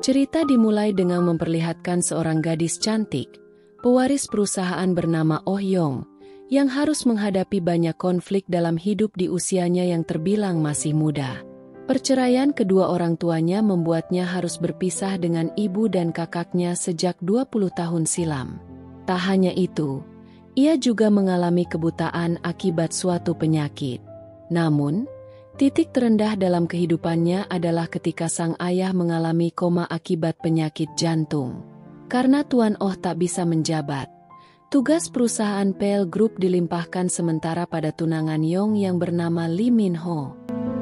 Cerita dimulai dengan memperlihatkan seorang gadis cantik, pewaris perusahaan bernama Oh Yong, yang harus menghadapi banyak konflik dalam hidup di usianya yang terbilang masih muda. Perceraian kedua orang tuanya membuatnya harus berpisah dengan ibu dan kakaknya sejak 20 tahun silam. Tak hanya itu, ia juga mengalami kebutaan akibat suatu penyakit. Namun, titik terendah dalam kehidupannya adalah ketika sang ayah mengalami koma akibat penyakit jantung. Karena Tuan Oh tak bisa menjabat, tugas perusahaan Pale Group dilimpahkan sementara pada tunangan Yong yang bernama Lee Min Ho.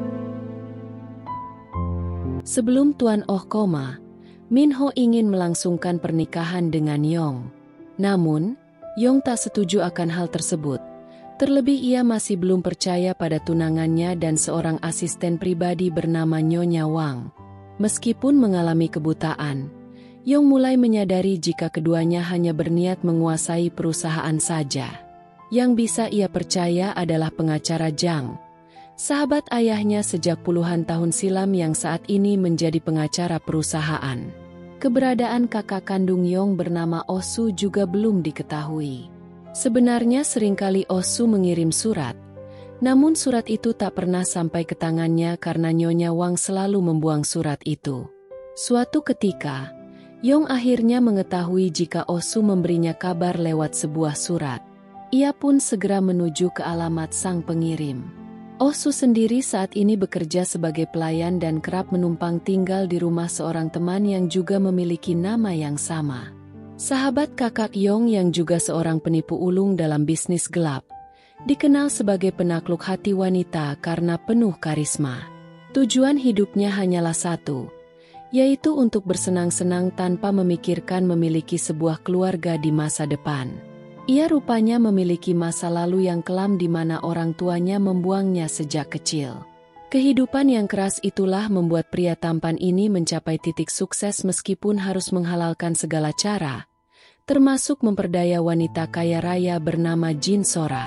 Sebelum Tuan Oh koma, Min Ho ingin melangsungkan pernikahan dengan Yong. Namun, Yong tak setuju akan hal tersebut. Terlebih ia masih belum percaya pada tunangannya dan seorang asisten pribadi bernama Nyonya Wang. Meskipun mengalami kebutaan, Yong mulai menyadari jika keduanya hanya berniat menguasai perusahaan saja. Yang bisa ia percaya adalah pengacara Zhang, sahabat ayahnya sejak puluhan tahun silam yang saat ini menjadi pengacara perusahaan. Keberadaan kakak kandung Yong bernama Oh Su juga belum diketahui. Sebenarnya seringkali Oh Su mengirim surat, namun surat itu tak pernah sampai ke tangannya karena Nyonya Wang selalu membuang surat itu. Suatu ketika, Yong akhirnya mengetahui jika Oh Su memberinya kabar lewat sebuah surat. Ia pun segera menuju ke alamat sang pengirim. Oh Su sendiri saat ini bekerja sebagai pelayan dan kerap menumpang tinggal di rumah seorang teman yang juga memiliki nama yang sama. Sahabat kakak Yong yang juga seorang penipu ulung dalam bisnis gelap, dikenal sebagai penakluk hati wanita karena penuh karisma. Tujuan hidupnya hanyalah satu, yaitu untuk bersenang-senang tanpa memikirkan memiliki sebuah keluarga di masa depan. Ia rupanya memiliki masa lalu yang kelam di mana orang tuanya membuangnya sejak kecil. Kehidupan yang keras itulah membuat pria tampan ini mencapai titik sukses meskipun harus menghalalkan segala cara, termasuk memperdaya wanita kaya raya bernama Jin Sora.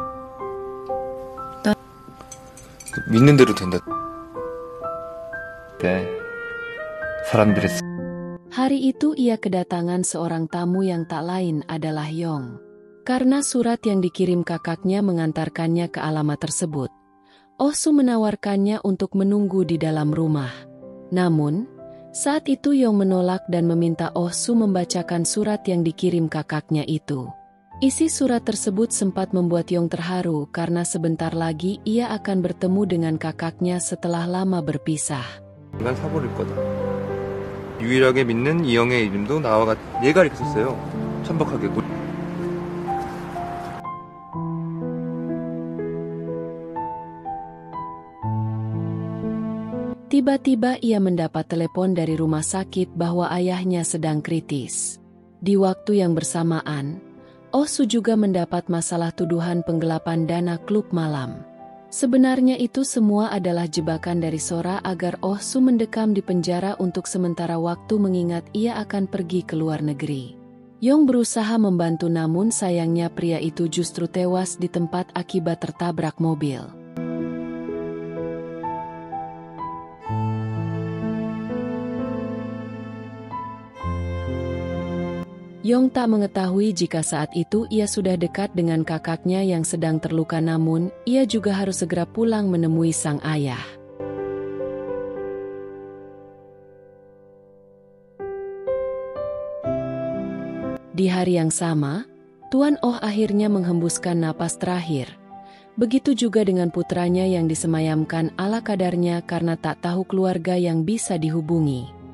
믿는 대로 된다. 네. 사람들의 Hari itu ia kedatangan seorang tamu yang tak lain adalah Yong. Karena surat yang dikirim kakaknya mengantarkannya ke alamat tersebut, Oh Su menawarkannya untuk menunggu di dalam rumah. Namun, saat itu Yong menolak dan meminta Oh Su membacakan surat yang dikirim kakaknya itu. Isi surat tersebut sempat membuat Yong terharu karena sebentar lagi ia akan bertemu dengan kakaknya setelah lama berpisah. 난 사버릴 거다. 유일하게 믿는 이영의 이름도 나와 같이 얘가 이렇게 썼어요. 천박하게. Tiba-tiba ia mendapat telepon dari rumah sakit bahwa ayahnya sedang kritis. Di waktu yang bersamaan, Oh Su juga mendapat masalah tuduhan penggelapan dana klub malam. Sebenarnya itu semua adalah jebakan dari Sora agar Oh Su mendekam di penjara untuk sementara waktu mengingat ia akan pergi ke luar negeri. Yong berusaha membantu namun sayangnya pria itu justru tewas di tempat akibat tertabrak mobil. Yong tak mengetahui jika saat itu ia sudah dekat dengan kakaknya yang sedang terluka namun ia juga harus segera pulang menemui sang ayah. Di hari yang sama, Tuan Oh akhirnya menghembuskan napas terakhir. Begitu juga dengan putranya yang disemayamkan ala kadarnya karena tak tahu keluarga yang bisa dihubungi.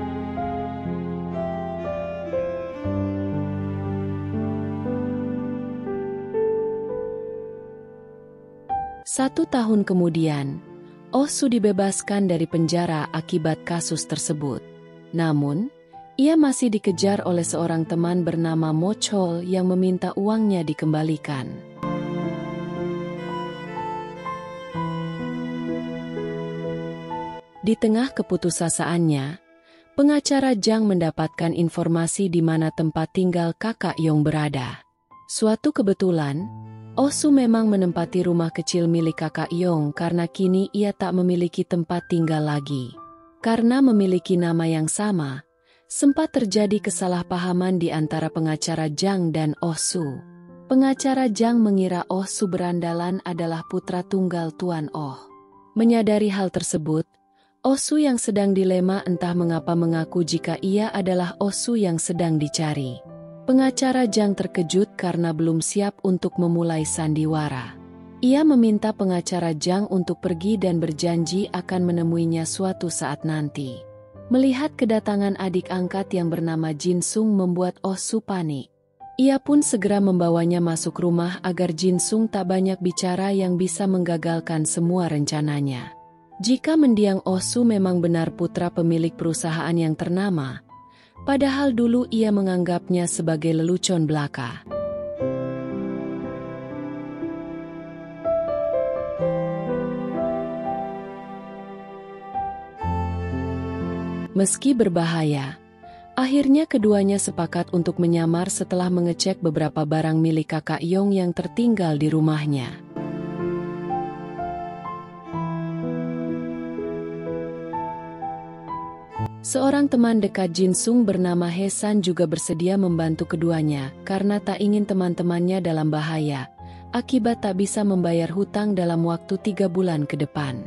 Satu tahun kemudian, Oh Su dibebaskan dari penjara akibat kasus tersebut. Namun, ia masih dikejar oleh seorang teman bernama Mo Chol yang meminta uangnya dikembalikan. Di tengah keputusasaannya, pengacara Zhang mendapatkan informasi di mana tempat tinggal kakak Yong berada. Suatu kebetulan, Oh Su memang menempati rumah kecil milik kakak Yong karena kini ia tak memiliki tempat tinggal lagi. Karena memiliki nama yang sama, sempat terjadi kesalahpahaman di antara pengacara Zhang dan Oh Su. Pengacara Zhang mengira Oh Su berandalan adalah putra tunggal Tuan Oh. Menyadari hal tersebut, Oh Su yang sedang dilema entah mengapa mengaku jika ia adalah Oh Su yang sedang dicari. Pengacara Zhang terkejut karena belum siap untuk memulai sandiwara. Ia meminta pengacara Zhang untuk pergi dan berjanji akan menemuinya suatu saat nanti. Melihat kedatangan adik angkat yang bernama Jin Sung membuat Oh Su panik. Ia pun segera membawanya masuk rumah agar Jin Sung tak banyak bicara yang bisa menggagalkan semua rencananya. Jika mendiang Oh Su memang benar putra pemilik perusahaan yang ternama, padahal dulu ia menganggapnya sebagai lelucon belaka. Meski berbahaya, akhirnya keduanya sepakat untuk menyamar setelah mengecek beberapa barang milik kakak Yong yang tertinggal di rumahnya. Seorang teman dekat Jin Sung bernama He San juga bersedia membantu keduanya karena tak ingin teman-temannya dalam bahaya, akibat tak bisa membayar hutang dalam waktu 3 bulan ke depan.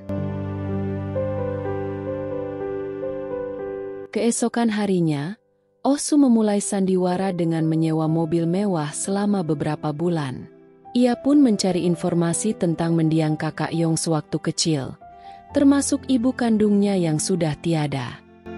Keesokan harinya, Oh Su memulai sandiwara dengan menyewa mobil mewah selama beberapa bulan. Ia pun mencari informasi tentang mendiang kakak Yong sewaktu kecil, termasuk ibu kandungnya yang sudah tiada.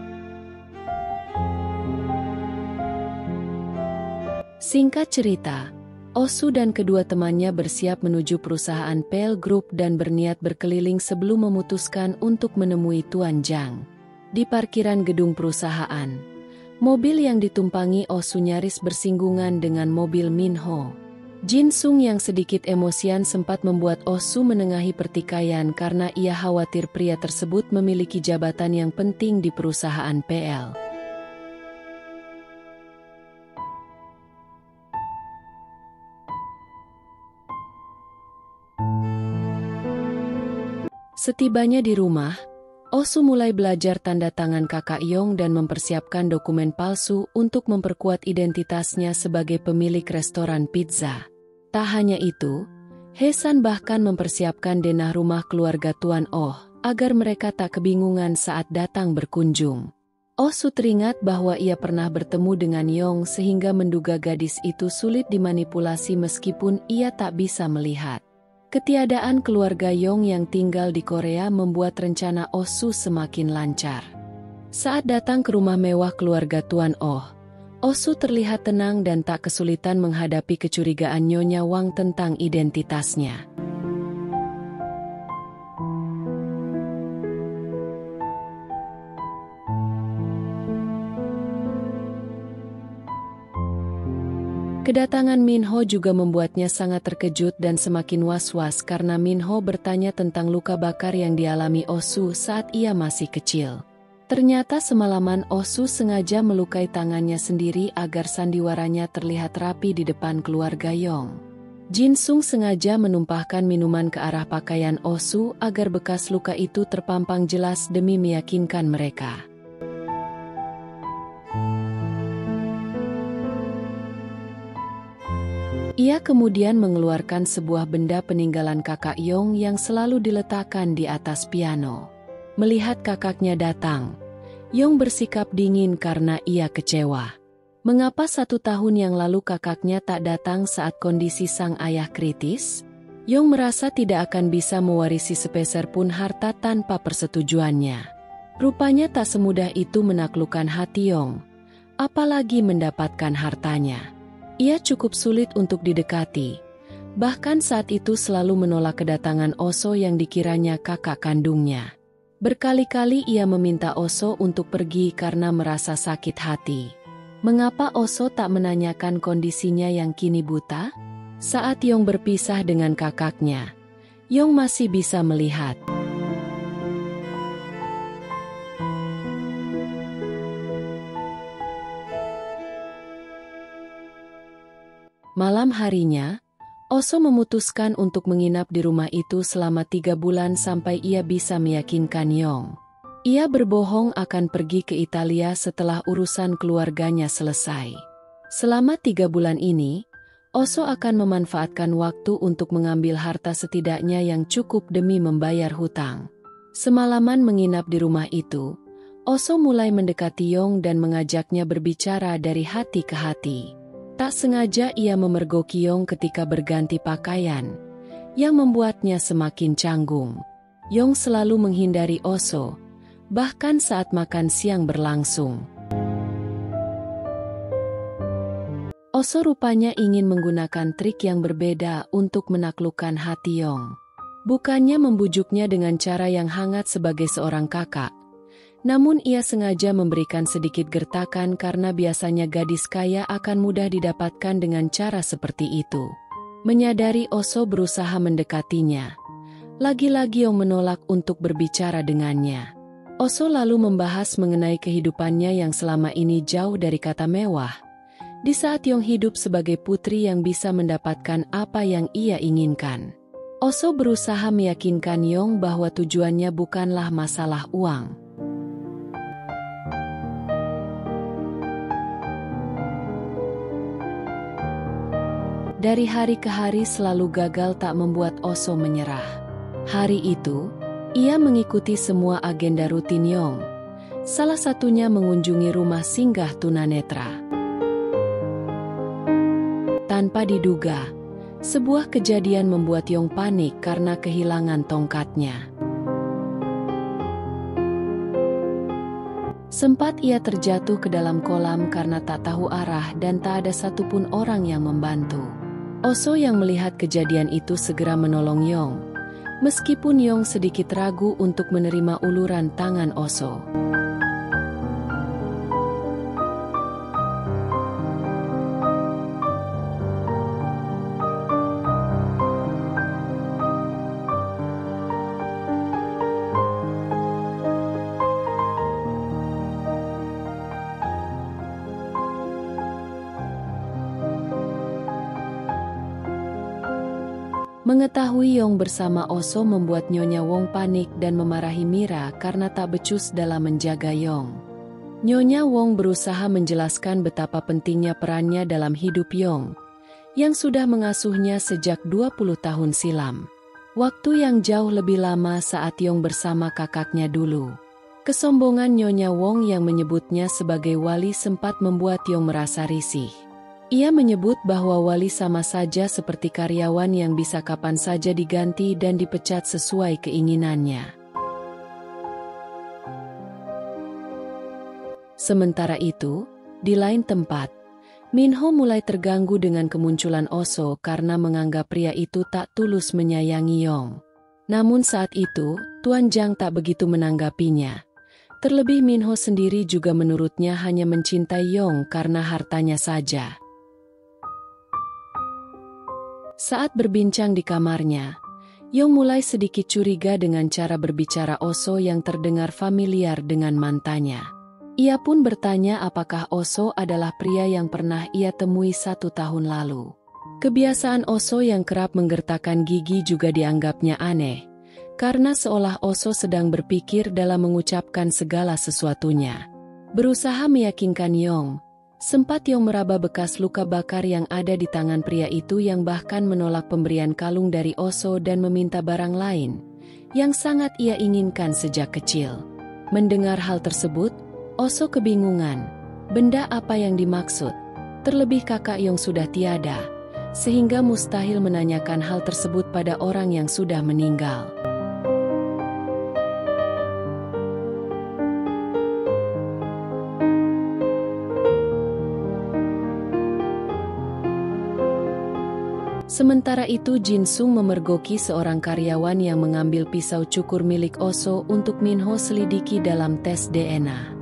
Singkat cerita, Oh Su dan kedua temannya bersiap menuju perusahaan Pearl Group dan berniat berkeliling sebelum memutuskan untuk menemui Tuan Zhang. Di parkiran gedung perusahaan, mobil yang ditumpangi Oh Su nyaris bersinggungan dengan mobil Min Ho. Jin Sung yang sedikit emosian sempat membuat Oh Su menengahi pertikaian karena ia khawatir pria tersebut memiliki jabatan yang penting di perusahaan PL. Setibanya di rumah, Oh Su mulai belajar tanda tangan kakak Yong dan mempersiapkan dokumen palsu untuk memperkuat identitasnya sebagai pemilik restoran pizza. Tak hanya itu, He San bahkan mempersiapkan denah rumah keluarga Tuan Oh, agar mereka tak kebingungan saat datang berkunjung. Oh Su teringat bahwa ia pernah bertemu dengan Yong sehingga menduga gadis itu sulit dimanipulasi meskipun ia tak bisa melihat. Ketiadaan keluarga Yong yang tinggal di Korea membuat rencana Oh Su semakin lancar. Saat datang ke rumah mewah keluarga Tuan Oh Su terlihat tenang dan tak kesulitan menghadapi kecurigaan Nyonya Wang tentang identitasnya. Kedatangan Min Ho juga membuatnya sangat terkejut dan semakin was-was karena Min Ho bertanya tentang luka bakar yang dialami Oh Su saat ia masih kecil. Ternyata semalaman Oh Su sengaja melukai tangannya sendiri agar sandiwaranya terlihat rapi di depan keluarga Yong. Jin Sung sengaja menumpahkan minuman ke arah pakaian Oh Su agar bekas luka itu terpampang jelas demi meyakinkan mereka. Ia kemudian mengeluarkan sebuah benda peninggalan kakak Yong yang selalu diletakkan di atas piano. Melihat kakaknya datang, Yong bersikap dingin karena ia kecewa. Mengapa 1 tahun yang lalu kakaknya tak datang saat kondisi sang ayah kritis? Yong merasa tidak akan bisa mewarisi sepeser pun harta tanpa persetujuannya. Rupanya tak semudah itu menaklukkan hati Yong, apalagi mendapatkan hartanya. Ia cukup sulit untuk didekati, bahkan saat itu selalu menolak kedatangan Oso yang dikiranya kakak kandungnya. Berkali-kali ia meminta Oso untuk pergi karena merasa sakit hati. Mengapa Oso tak menanyakan kondisinya yang kini buta? Saat Yong berpisah dengan kakaknya, Yong masih bisa melihat. Malam harinya, Oso memutuskan untuk menginap di rumah itu selama 3 bulan sampai ia bisa meyakinkan Yong. Ia berbohong akan pergi ke Italia setelah urusan keluarganya selesai. Selama 3 bulan ini, Oso akan memanfaatkan waktu untuk mengambil harta setidaknya yang cukup demi membayar hutang. Semalaman menginap di rumah itu, Oso mulai mendekati Yong dan mengajaknya berbicara dari hati ke hati. Tak sengaja ia memergoki Yong ketika berganti pakaian, yang membuatnya semakin canggung. Yong selalu menghindari Oso, bahkan saat makan siang berlangsung. Oso rupanya ingin menggunakan trik yang berbeda untuk menaklukkan hati Yong. Bukannya membujuknya dengan cara yang hangat sebagai seorang kakak, namun ia sengaja memberikan sedikit gertakan karena biasanya gadis kaya akan mudah didapatkan dengan cara seperti itu. Menyadari Oso berusaha mendekatinya, lagi-lagi Yong menolak untuk berbicara dengannya. Oso lalu membahas mengenai kehidupannya yang selama ini jauh dari kata mewah, di saat Yong hidup sebagai putri yang bisa mendapatkan apa yang ia inginkan. Oso berusaha meyakinkan Yong bahwa tujuannya bukanlah masalah uang. Dari hari ke hari selalu gagal tak membuat Oso menyerah. Hari itu, ia mengikuti semua agenda rutin Yong. Salah satunya mengunjungi rumah singgah tunanetra. Tanpa diduga, sebuah kejadian membuat Yong panik karena kehilangan tongkatnya. Sempat ia terjatuh ke dalam kolam karena tak tahu arah dan tak ada satupun orang yang membantu. Oso yang melihat kejadian itu segera menolong Yong, meskipun Yong sedikit ragu untuk menerima uluran tangan Oso. Mengetahui Yong bersama Oso membuat Nyonya Wong panik dan memarahi Mira karena tak becus dalam menjaga Yong. Nyonya Wong berusaha menjelaskan betapa pentingnya perannya dalam hidup Yong, yang sudah mengasuhnya sejak 20 tahun silam. Waktu yang jauh lebih lama saat Yong bersama kakaknya dulu. Kesombongan Nyonya Wong yang menyebutnya sebagai wali sempat membuat Yong merasa risih. Ia menyebut bahwa wali sama saja seperti karyawan yang bisa kapan saja diganti dan dipecat sesuai keinginannya. Sementara itu, di lain tempat, Minho mulai terganggu dengan kemunculan Oso karena menganggap pria itu tak tulus menyayangi Yong. Namun saat itu, Tuan Zhang tak begitu menanggapinya. Terlebih Minho sendiri juga menurutnya hanya mencintai Yong karena hartanya saja. Saat berbincang di kamarnya, Yong mulai sedikit curiga dengan cara berbicara Oso yang terdengar familiar dengan mantannya. Ia pun bertanya apakah Oso adalah pria yang pernah ia temui 1 tahun lalu. Kebiasaan Oso yang kerap menggertakkan gigi juga dianggapnya aneh, karena seolah Oso sedang berpikir dalam mengucapkan segala sesuatunya. Berusaha meyakinkan Yong, sempat Yong meraba bekas luka bakar yang ada di tangan pria itu yang bahkan menolak pemberian kalung dari Oso dan meminta barang lain, yang sangat ia inginkan sejak kecil. Mendengar hal tersebut, Oso kebingungan, benda apa yang dimaksud, terlebih kakak Yong sudah tiada, sehingga mustahil menanyakan hal tersebut pada orang yang sudah meninggal. Sementara itu Jin Sung memergoki seorang karyawan yang mengambil pisau cukur milik Oso untuk Minho selidiki dalam tes DNA.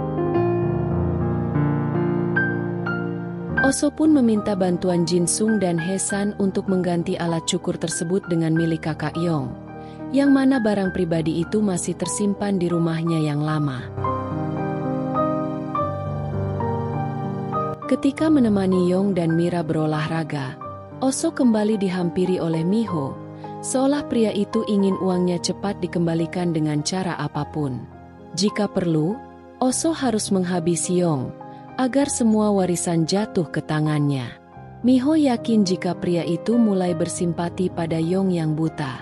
Oso pun meminta bantuan Jin Sung dan He San untuk mengganti alat cukur tersebut dengan milik kakak Yong, yang mana barang pribadi itu masih tersimpan di rumahnya yang lama. Ketika menemani Yong dan Mira berolahraga, Oso kembali dihampiri oleh Miho, seolah pria itu ingin uangnya cepat dikembalikan dengan cara apapun. Jika perlu, Oso harus menghabisi Yong, agar semua warisan jatuh ke tangannya. Miho yakin jika pria itu mulai bersimpati pada Yong yang buta.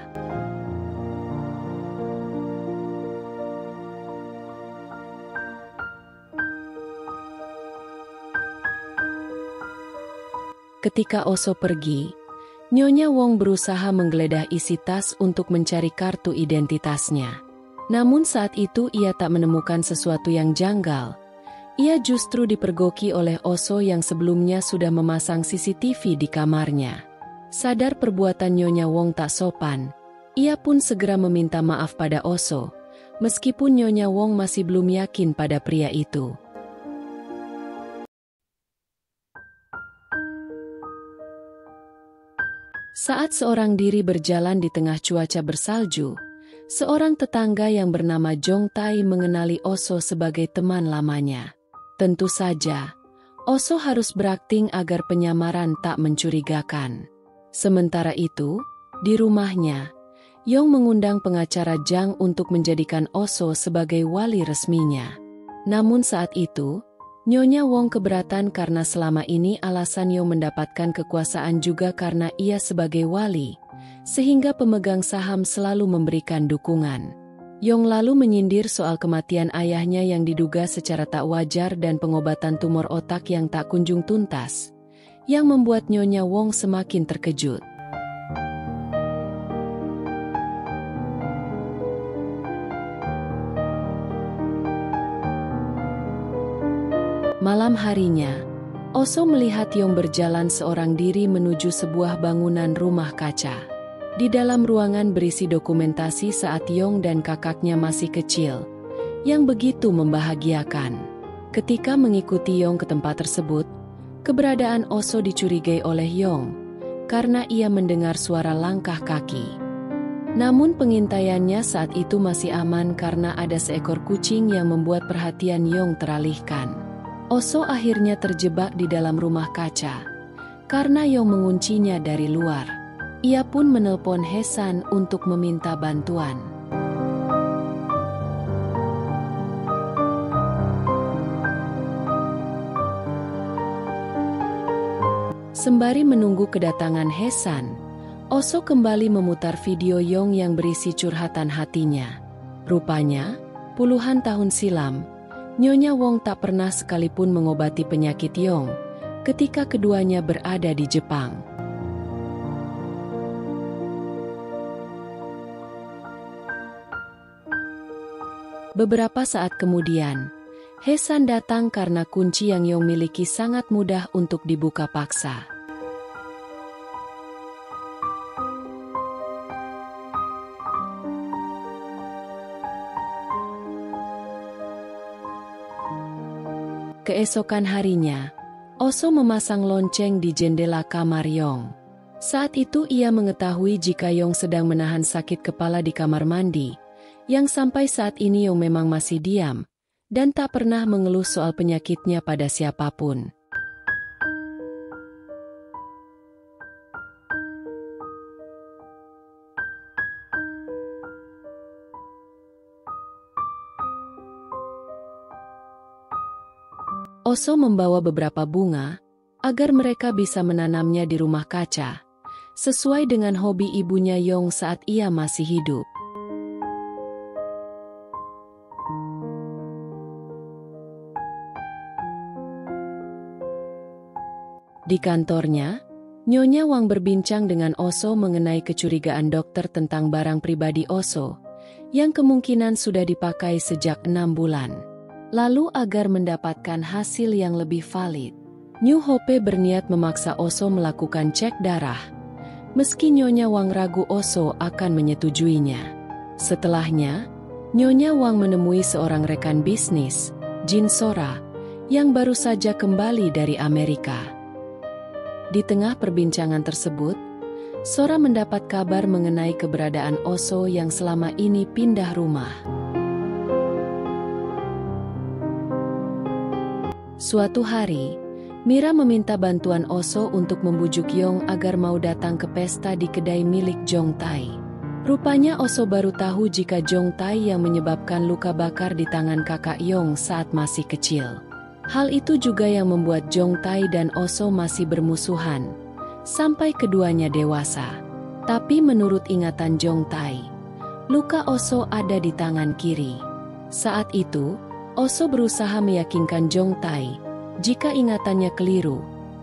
Ketika Oso pergi, Nyonya Wong berusaha menggeledah isi tas untuk mencari kartu identitasnya. Namun saat itu ia tak menemukan sesuatu yang janggal. Ia justru dipergoki oleh Oso yang sebelumnya sudah memasang CCTV di kamarnya. Sadar perbuatan Nyonya Wong tak sopan, ia pun segera meminta maaf pada Oso, meskipun Nyonya Wong masih belum yakin pada pria itu. Saat seorang diri berjalan di tengah cuaca bersalju, seorang tetangga yang bernama Jong Tai mengenali Oso sebagai teman lamanya. Tentu saja, Oso harus berakting agar penyamaran tak mencurigakan. Sementara itu, di rumahnya, Yong mengundang pengacara Jang untuk menjadikan Oso sebagai wali resminya. Namun saat itu, Nyonya Wong keberatan karena selama ini alasan Yong mendapatkan kekuasaan juga karena ia sebagai wali, sehingga pemegang saham selalu memberikan dukungan. Yong lalu menyindir soal kematian ayahnya yang diduga secara tak wajar dan pengobatan tumor otak yang tak kunjung tuntas, yang membuat Nyonya Wong semakin terkejut. Malam harinya, Oso melihat Yong berjalan seorang diri menuju sebuah bangunan rumah kaca. Di dalam ruangan berisi dokumentasi saat Yong dan kakaknya masih kecil, yang begitu membahagiakan. Ketika mengikuti Yong ke tempat tersebut, keberadaan Oso dicurigai oleh Yong, karena ia mendengar suara langkah kaki. Namun pengintaiannya saat itu masih aman karena ada seekor kucing yang membuat perhatian Yong teralihkan. Oso akhirnya terjebak di dalam rumah kaca, karena Yong menguncinya dari luar. Ia pun menelpon Hesan untuk meminta bantuan. Sembari menunggu kedatangan Hesan, Oso kembali memutar video Yong yang berisi curhatan hatinya. Rupanya, puluhan tahun silam, Nyonya Wong tak pernah sekalipun mengobati penyakit Yong ketika keduanya berada di Jepang. Beberapa saat kemudian, Hesan datang karena kunci yang Yong miliki sangat mudah untuk dibuka paksa. Keesokan harinya, Oso memasang lonceng di jendela kamar Yong. Saat itu ia mengetahui jika Yong sedang menahan sakit kepala di kamar mandi, yang sampai saat ini Yong memang masih diam, dan tak pernah mengeluh soal penyakitnya pada siapapun. Oso membawa beberapa bunga, agar mereka bisa menanamnya di rumah kaca, sesuai dengan hobi ibunya Yong saat ia masih hidup. Di kantornya, Nyonya Wang berbincang dengan Oso mengenai kecurigaan dokter tentang barang pribadi Oso, yang kemungkinan sudah dipakai sejak 6 bulan. Lalu agar mendapatkan hasil yang lebih valid, Nyu Hope berniat memaksa Oso melakukan cek darah, meski Nyonya Wang ragu Oso akan menyetujuinya. Setelahnya, Nyonya Wang menemui seorang rekan bisnis, Jin Sora, yang baru saja kembali dari Amerika. Di tengah perbincangan tersebut, Sora mendapat kabar mengenai keberadaan Oso yang selama ini pindah rumah. Suatu hari, Mira meminta bantuan Oso untuk membujuk Yong agar mau datang ke pesta di kedai milik Jong Tai. Rupanya Oso baru tahu jika Jong Tai yang menyebabkan luka bakar di tangan kakak Yong saat masih kecil. Hal itu juga yang membuat Jong Tai dan Oso masih bermusuhan, sampai keduanya dewasa. Tapi menurut ingatan Jong Tai, luka Oso ada di tangan kiri. Saat itu, Oso berusaha meyakinkan Jong Tai jika ingatannya keliru.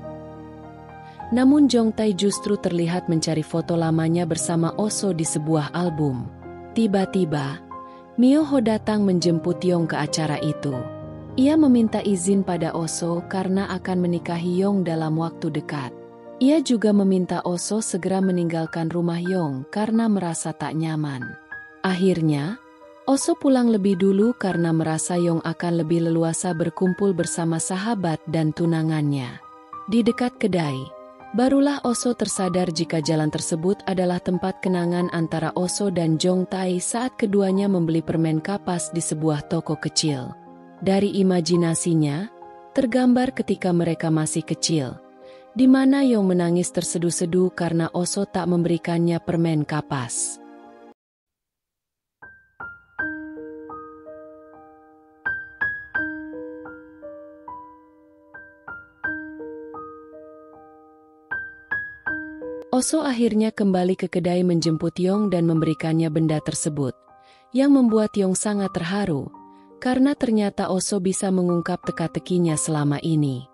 Namun Jong Tai justru terlihat mencari foto lamanya bersama Oso di sebuah album. Tiba-tiba, Myo Ho datang menjemput Yong ke acara itu. Ia meminta izin pada Oso karena akan menikahi Yong dalam waktu dekat. Ia juga meminta Oso segera meninggalkan rumah Yong karena merasa tak nyaman. Akhirnya, Oso pulang lebih dulu karena merasa Yong akan lebih leluasa berkumpul bersama sahabat dan tunangannya. Di dekat kedai, barulah Oso tersadar jika jalan tersebut adalah tempat kenangan antara Oso dan Jong Tai saat keduanya membeli permen kapas di sebuah toko kecil. Dari imajinasinya, tergambar ketika mereka masih kecil, di mana Yong menangis terseduh-seduh karena Oso tak memberikannya permen kapas. Oso akhirnya kembali ke kedai menjemput Yong dan memberikannya benda tersebut, yang membuat Yong sangat terharu, karena ternyata Oso bisa mengungkap teka-tekinya selama ini.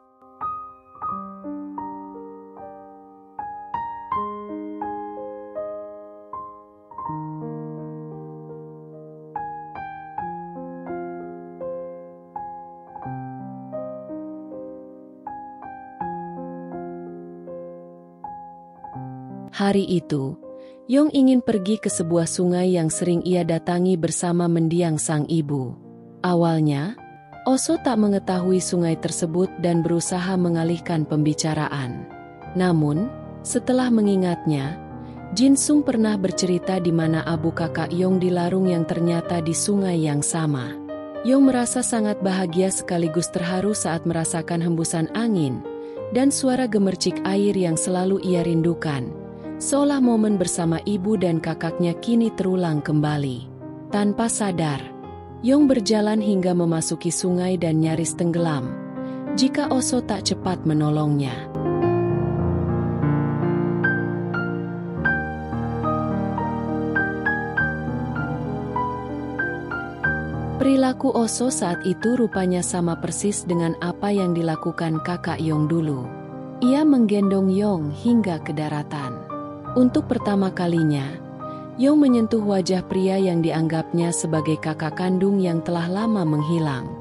Hari itu, Yong ingin pergi ke sebuah sungai yang sering ia datangi bersama mendiang sang ibu. Awalnya, Oso tak mengetahui sungai tersebut dan berusaha mengalihkan pembicaraan. Namun, setelah mengingatnya, Jin Sung pernah bercerita di mana abu kakak Yong dilarung yang ternyata di sungai yang sama. Yong merasa sangat bahagia sekaligus terharu saat merasakan hembusan angin dan suara gemercik air yang selalu ia rindukan. Seolah momen bersama ibu dan kakaknya kini terulang kembali. Tanpa sadar, Yong berjalan hingga memasuki sungai dan nyaris tenggelam, jika Oso tak cepat menolongnya. Perilaku Oso saat itu rupanya sama persis dengan apa yang dilakukan kakak Yong dulu. Ia menggendong Yong hingga ke daratan. Untuk pertama kalinya, Yong menyentuh wajah pria yang dianggapnya sebagai kakak kandung yang telah lama menghilang.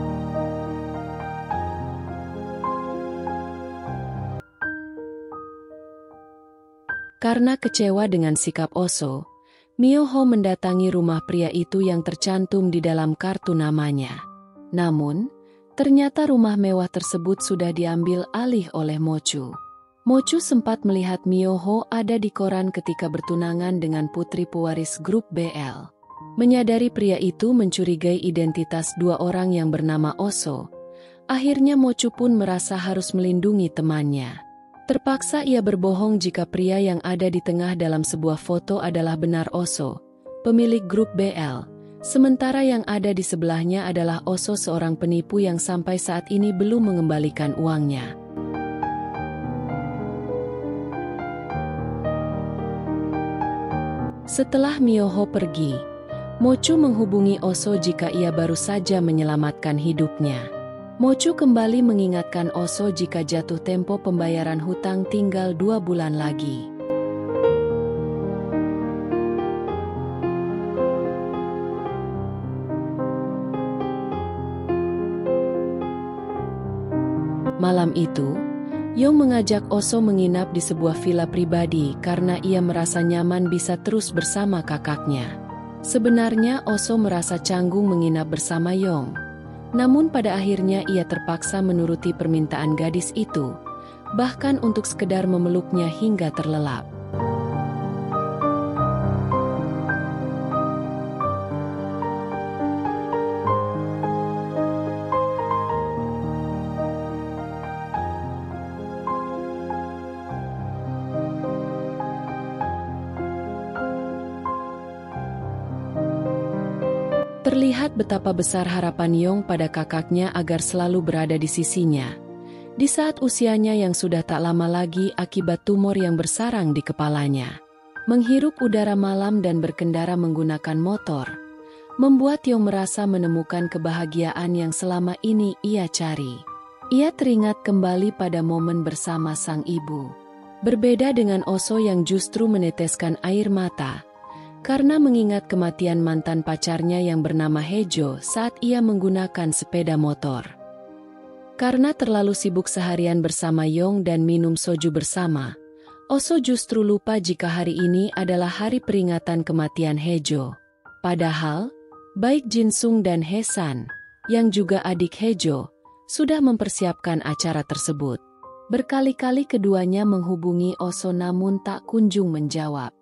Karena kecewa dengan sikap Oso, Myo Ho mendatangi rumah pria itu yang tercantum di dalam kartu namanya. Namun, ternyata rumah mewah tersebut sudah diambil alih oleh Mo Chu. Mo Chu sempat melihat Myo Ho ada di koran ketika bertunangan dengan putri pewaris grup BL. Menyadari pria itu mencurigai identitas dua orang yang bernama Oso, akhirnya Mo Chu pun merasa harus melindungi temannya. Terpaksa ia berbohong jika pria yang ada di tengah dalam sebuah foto adalah benar Oso, pemilik grup BL, sementara yang ada di sebelahnya adalah Oso, seorang penipu yang sampai saat ini belum mengembalikan uangnya. Setelah Myo Ho pergi, Mo Chu menghubungi Oso jika ia baru saja menyelamatkan hidupnya. Mo Chu kembali mengingatkan Oso jika jatuh tempo pembayaran hutang tinggal 2 bulan lagi. Malam itu, Yong mengajak Oso menginap di sebuah villa pribadi karena ia merasa nyaman bisa terus bersama kakaknya. Sebenarnya Oso merasa canggung menginap bersama Yong. Namun pada akhirnya ia terpaksa menuruti permintaan gadis itu, bahkan untuk sekedar memeluknya hingga terlelap. Terlihat betapa besar harapan Yong pada kakaknya agar selalu berada di sisinya. Di saat usianya yang sudah tak lama lagi akibat tumor yang bersarang di kepalanya. Menghirup udara malam dan berkendara menggunakan motor, membuat Yong merasa menemukan kebahagiaan yang selama ini ia cari. Ia teringat kembali pada momen bersama sang ibu. Berbeda dengan Oso yang justru meneteskan air mata, karena mengingat kematian mantan pacarnya yang bernama Hejo saat ia menggunakan sepeda motor. Karena terlalu sibuk seharian bersama Yong dan minum soju bersama, Oso justru lupa jika hari ini adalah hari peringatan kematian Hejo. Padahal, baik Jinsung dan Hesan, yang juga adik Hejo, sudah mempersiapkan acara tersebut. Berkali-kali keduanya menghubungi Oso namun tak kunjung menjawab.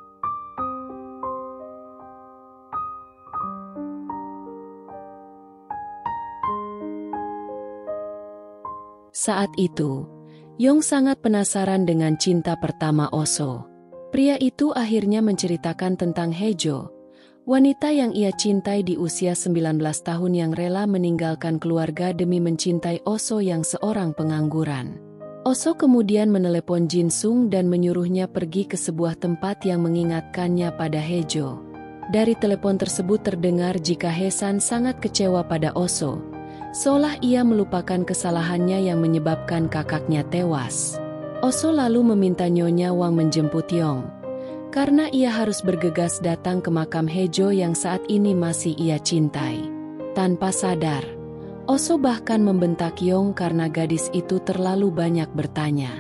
Saat itu, Yong sangat penasaran dengan cinta pertama Oso. Pria itu akhirnya menceritakan tentang Hejo, wanita yang ia cintai di usia 19 tahun yang rela meninggalkan keluarga demi mencintai Oso yang seorang pengangguran. Oso kemudian menelepon Jinsung dan menyuruhnya pergi ke sebuah tempat yang mengingatkannya pada Hejo. Dari telepon tersebut terdengar jika Hesan sangat kecewa pada Oso, seolah ia melupakan kesalahannya yang menyebabkan kakaknya tewas. Oso lalu meminta Nyonya Wang menjemput Yong, karena ia harus bergegas datang ke makam Hejo yang saat ini masih ia cintai. Tanpa sadar, Oso bahkan membentak Yong karena gadis itu terlalu banyak bertanya.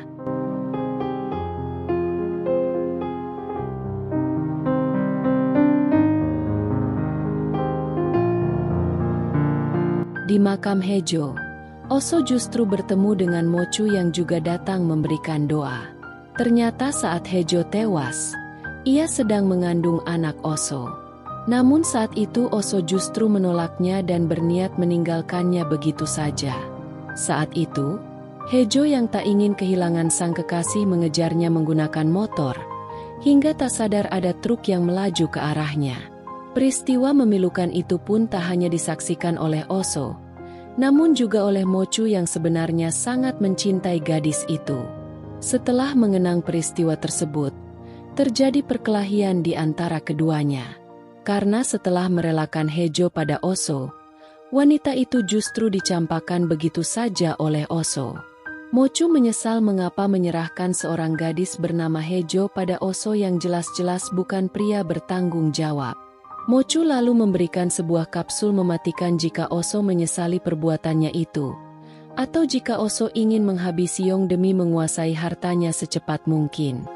Di makam Hejo, Oso justru bertemu dengan Mochu yang juga datang memberikan doa. Ternyata saat Hejo tewas, ia sedang mengandung anak Oso. Namun saat itu Oso justru menolaknya dan berniat meninggalkannya begitu saja. Saat itu, Hejo yang tak ingin kehilangan sang kekasih mengejarnya menggunakan motor, hingga tak sadar ada truk yang melaju ke arahnya. Peristiwa memilukan itu pun tak hanya disaksikan oleh Oso, namun juga oleh Mochu yang sebenarnya sangat mencintai gadis itu. Setelah mengenang peristiwa tersebut, terjadi perkelahian di antara keduanya. Karena setelah merelakan Hejo pada Oso, wanita itu justru dicampakkan begitu saja oleh Oso. Mochu menyesal mengapa menyerahkan seorang gadis bernama Hejo pada Oso yang jelas-jelas bukan pria bertanggung jawab. Mochu lalu memberikan sebuah kapsul mematikan jika Oso menyesali perbuatannya itu, atau jika Oso ingin menghabisi Yong demi menguasai hartanya secepat mungkin.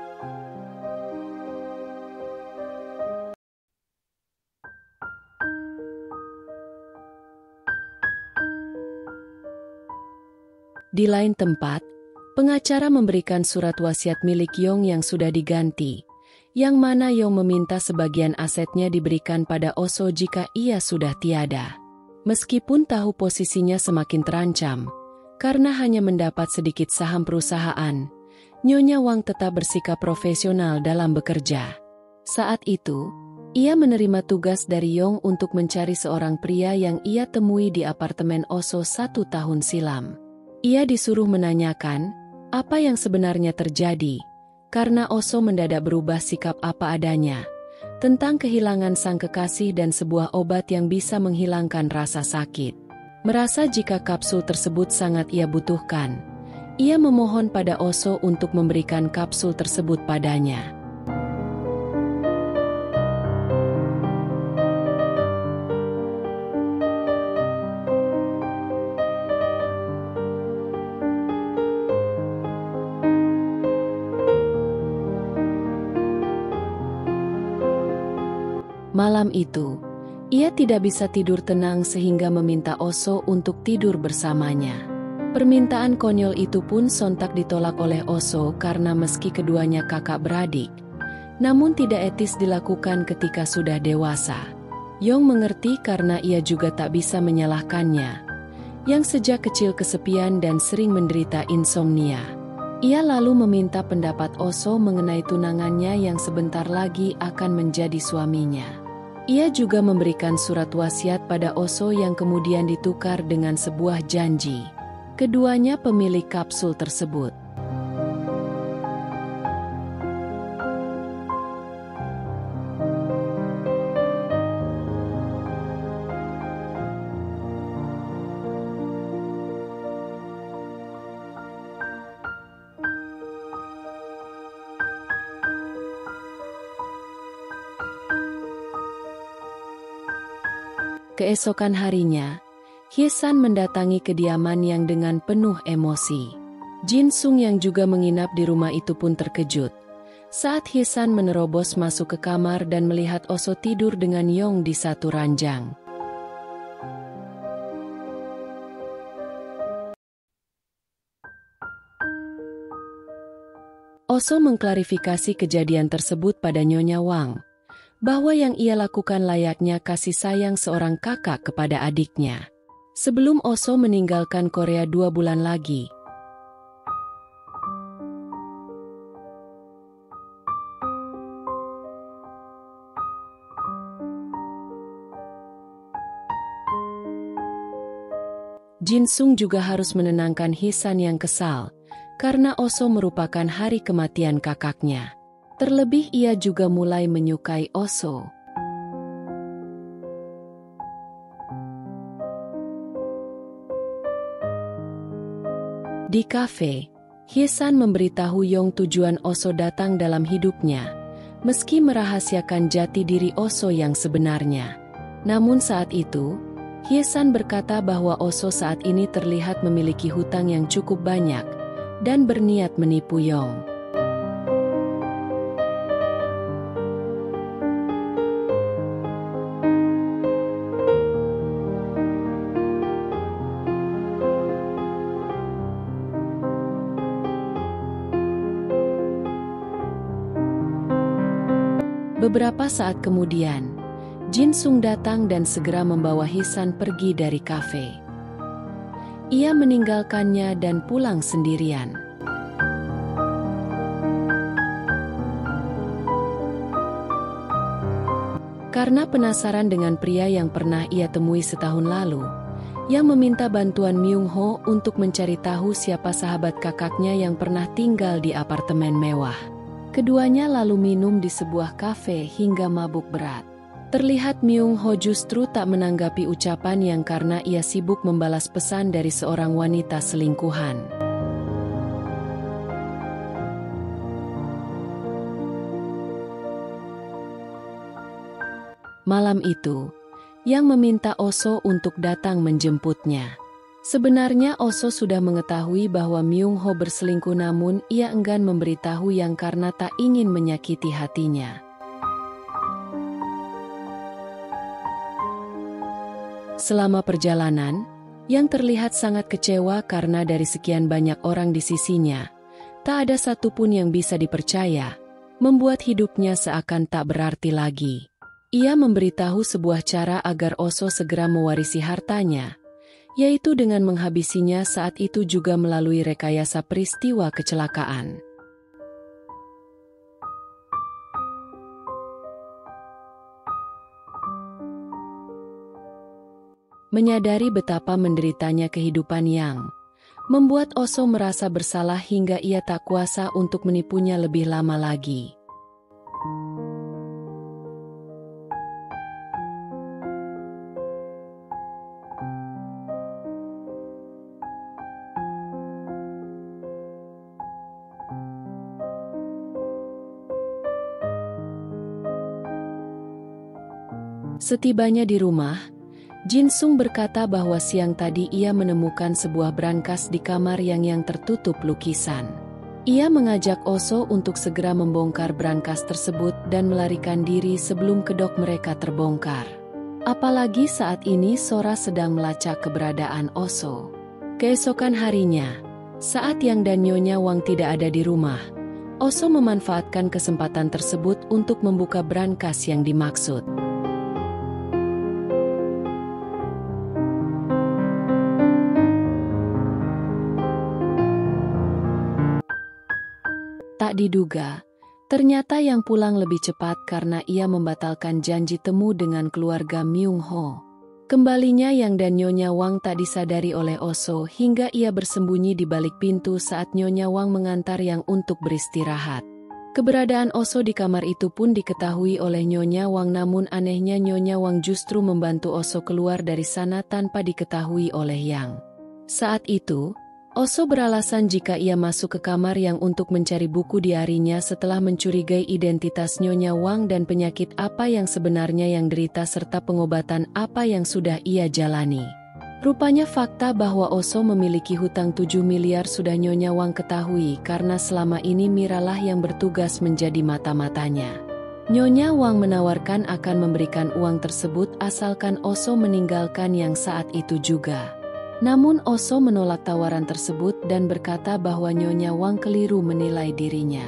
Di lain tempat, pengacara memberikan surat wasiat milik Yong yang sudah diganti, yang mana Yong meminta sebagian asetnya diberikan pada Oso jika ia sudah tiada. Meskipun tahu posisinya semakin terancam, karena hanya mendapat sedikit saham perusahaan, Nyonya Wang tetap bersikap profesional dalam bekerja. Saat itu, ia menerima tugas dari Yong untuk mencari seorang pria yang ia temui di apartemen Oso 1 tahun silam. Ia disuruh menanyakan apa yang sebenarnya terjadi, karena Oso mendadak berubah sikap apa adanya, tentang kehilangan sang kekasih dan sebuah obat yang bisa menghilangkan rasa sakit. Merasa jika kapsul tersebut sangat ia butuhkan, ia memohon pada Oso untuk memberikan kapsul tersebut padanya. Malam itu, ia tidak bisa tidur tenang sehingga meminta Oso untuk tidur bersamanya. Permintaan konyol itu pun sontak ditolak oleh Oso karena meski keduanya kakak beradik, namun tidak etis dilakukan ketika sudah dewasa. Yong mengerti karena ia juga tak bisa menyalahkannya, yang sejak kecil kesepian dan sering menderita insomnia. Ia lalu meminta pendapat Oso mengenai tunangannya yang sebentar lagi akan menjadi suaminya. Ia juga memberikan surat wasiat pada Oso yang kemudian ditukar dengan sebuah janji. Keduanya pemilik kapsul tersebut. Keesokan harinya, Hye-san mendatangi kediaman yang dengan penuh emosi. Jin-sung yang juga menginap di rumah itu pun terkejut saat Hye-san menerobos masuk ke kamar dan melihat Oso tidur dengan Yong di satu ranjang. Oso mengklarifikasi kejadian tersebut pada Nyonya Wang, bahwa yang ia lakukan layaknya kasih sayang seorang kakak kepada adiknya. Sebelum Oso meninggalkan Korea 2 bulan lagi, Jin-sung juga harus menenangkan Hye-san yang kesal, karena Oso merupakan hari kematian kakaknya. Terlebih ia juga mulai menyukai Oso. Di kafe, Hye-san memberitahu Yong tujuan Oso datang dalam hidupnya, meski merahasiakan jati diri Oso yang sebenarnya. Namun saat itu, Hye-san berkata bahwa Oso saat ini terlihat memiliki hutang yang cukup banyak, dan berniat menipu Yong. Beberapa saat kemudian, Jin-sung datang dan segera membawa Hye-san pergi dari kafe. Ia meninggalkannya dan pulang sendirian. Karena penasaran dengan pria yang pernah ia temui setahun lalu, yang meminta bantuan Myung-ho untuk mencari tahu siapa sahabat kakaknya yang pernah tinggal di apartemen mewah. Keduanya lalu minum di sebuah kafe hingga mabuk berat. Terlihat Myung-ho justru tak menanggapi ucapan yang karena ia sibuk membalas pesan dari seorang wanita selingkuhan. Malam itu, Yang meminta Oso untuk datang menjemputnya. Sebenarnya Oso sudah mengetahui bahwa Myung-ho berselingkuh, namun ia enggan memberitahu Yang karena tak ingin menyakiti hatinya. Selama perjalanan, Yang terlihat sangat kecewa karena dari sekian banyak orang di sisinya, tak ada satupun yang bisa dipercaya, membuat hidupnya seakan tak berarti lagi. Ia memberitahu sebuah cara agar Oso segera mewarisi hartanya, yaitu dengan menghabisinya saat itu juga melalui rekayasa peristiwa kecelakaan. Menyadari betapa menderitanya kehidupan Yang, membuat Oso merasa bersalah hingga ia tak kuasa untuk menipunya lebih lama lagi. Setibanya di rumah, Jin-sung berkata bahwa siang tadi ia menemukan sebuah brankas di kamar yang tertutup lukisan. Ia mengajak Oso untuk segera membongkar brankas tersebut dan melarikan diri sebelum kedok mereka terbongkar. Apalagi saat ini Sora sedang melacak keberadaan Oso. Keesokan harinya, saat Yang dan Nyonya Wang tidak ada di rumah, Oso memanfaatkan kesempatan tersebut untuk membuka brankas yang dimaksud. Tak diduga, Ternyata Yang pulang lebih cepat karena ia membatalkan janji temu dengan keluarga Myung Ho. Kembalinya Yang dan Nyonya Wang tak disadari oleh Oso hingga ia bersembunyi di balik pintu saat Nyonya Wang mengantar Yang untuk beristirahat. Keberadaan Oso di kamar itu pun diketahui oleh Nyonya Wang, namun anehnya Nyonya Wang justru membantu Oso keluar dari sana tanpa diketahui oleh Yang. Saat itu, Oso beralasan jika ia masuk ke kamar Yang untuk mencari buku diarinya setelah mencurigai identitas Nyonya Wang dan penyakit apa yang sebenarnya Yang derita serta pengobatan apa yang sudah ia jalani. Rupanya fakta bahwa Oso memiliki hutang 7 miliar sudah Nyonya Wang ketahui karena selama ini Miralah yang bertugas menjadi mata-matanya. Nyonya Wang menawarkan akan memberikan uang tersebut asalkan Oso meninggalkan Yang saat itu juga. Namun Oso menolak tawaran tersebut dan berkata bahwa Nyonya Wang keliru menilai dirinya.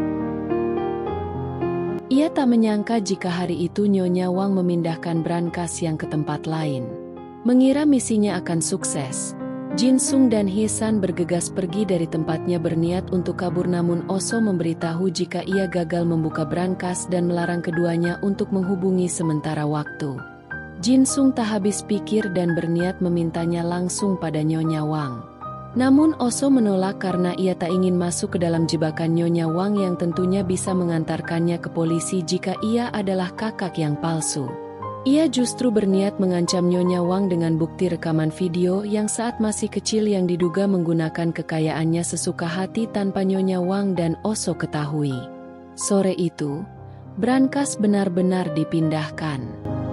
Ia tak menyangka jika hari itu Nyonya Wang memindahkan brankas Yang ke tempat lain. Mengira misinya akan sukses, Jin Sung dan Hye San bergegas pergi dari tempatnya berniat untuk kabur, namun Oso memberitahu jika ia gagal membuka brankas dan melarang keduanya untuk menghubungi sementara waktu. Jin Sung tak habis pikir dan berniat memintanya langsung pada Nyonya Wang. Namun Oso menolak karena ia tak ingin masuk ke dalam jebakan Nyonya Wang yang tentunya bisa mengantarkannya ke polisi jika ia adalah kakak yang palsu. Ia justru berniat mengancam Nyonya Wang dengan bukti rekaman video yang saat masih kecil yang diduga menggunakan kekayaannya sesuka hati tanpa Nyonya Wang dan Oso ketahui. Sore itu, brankas benar-benar dipindahkan.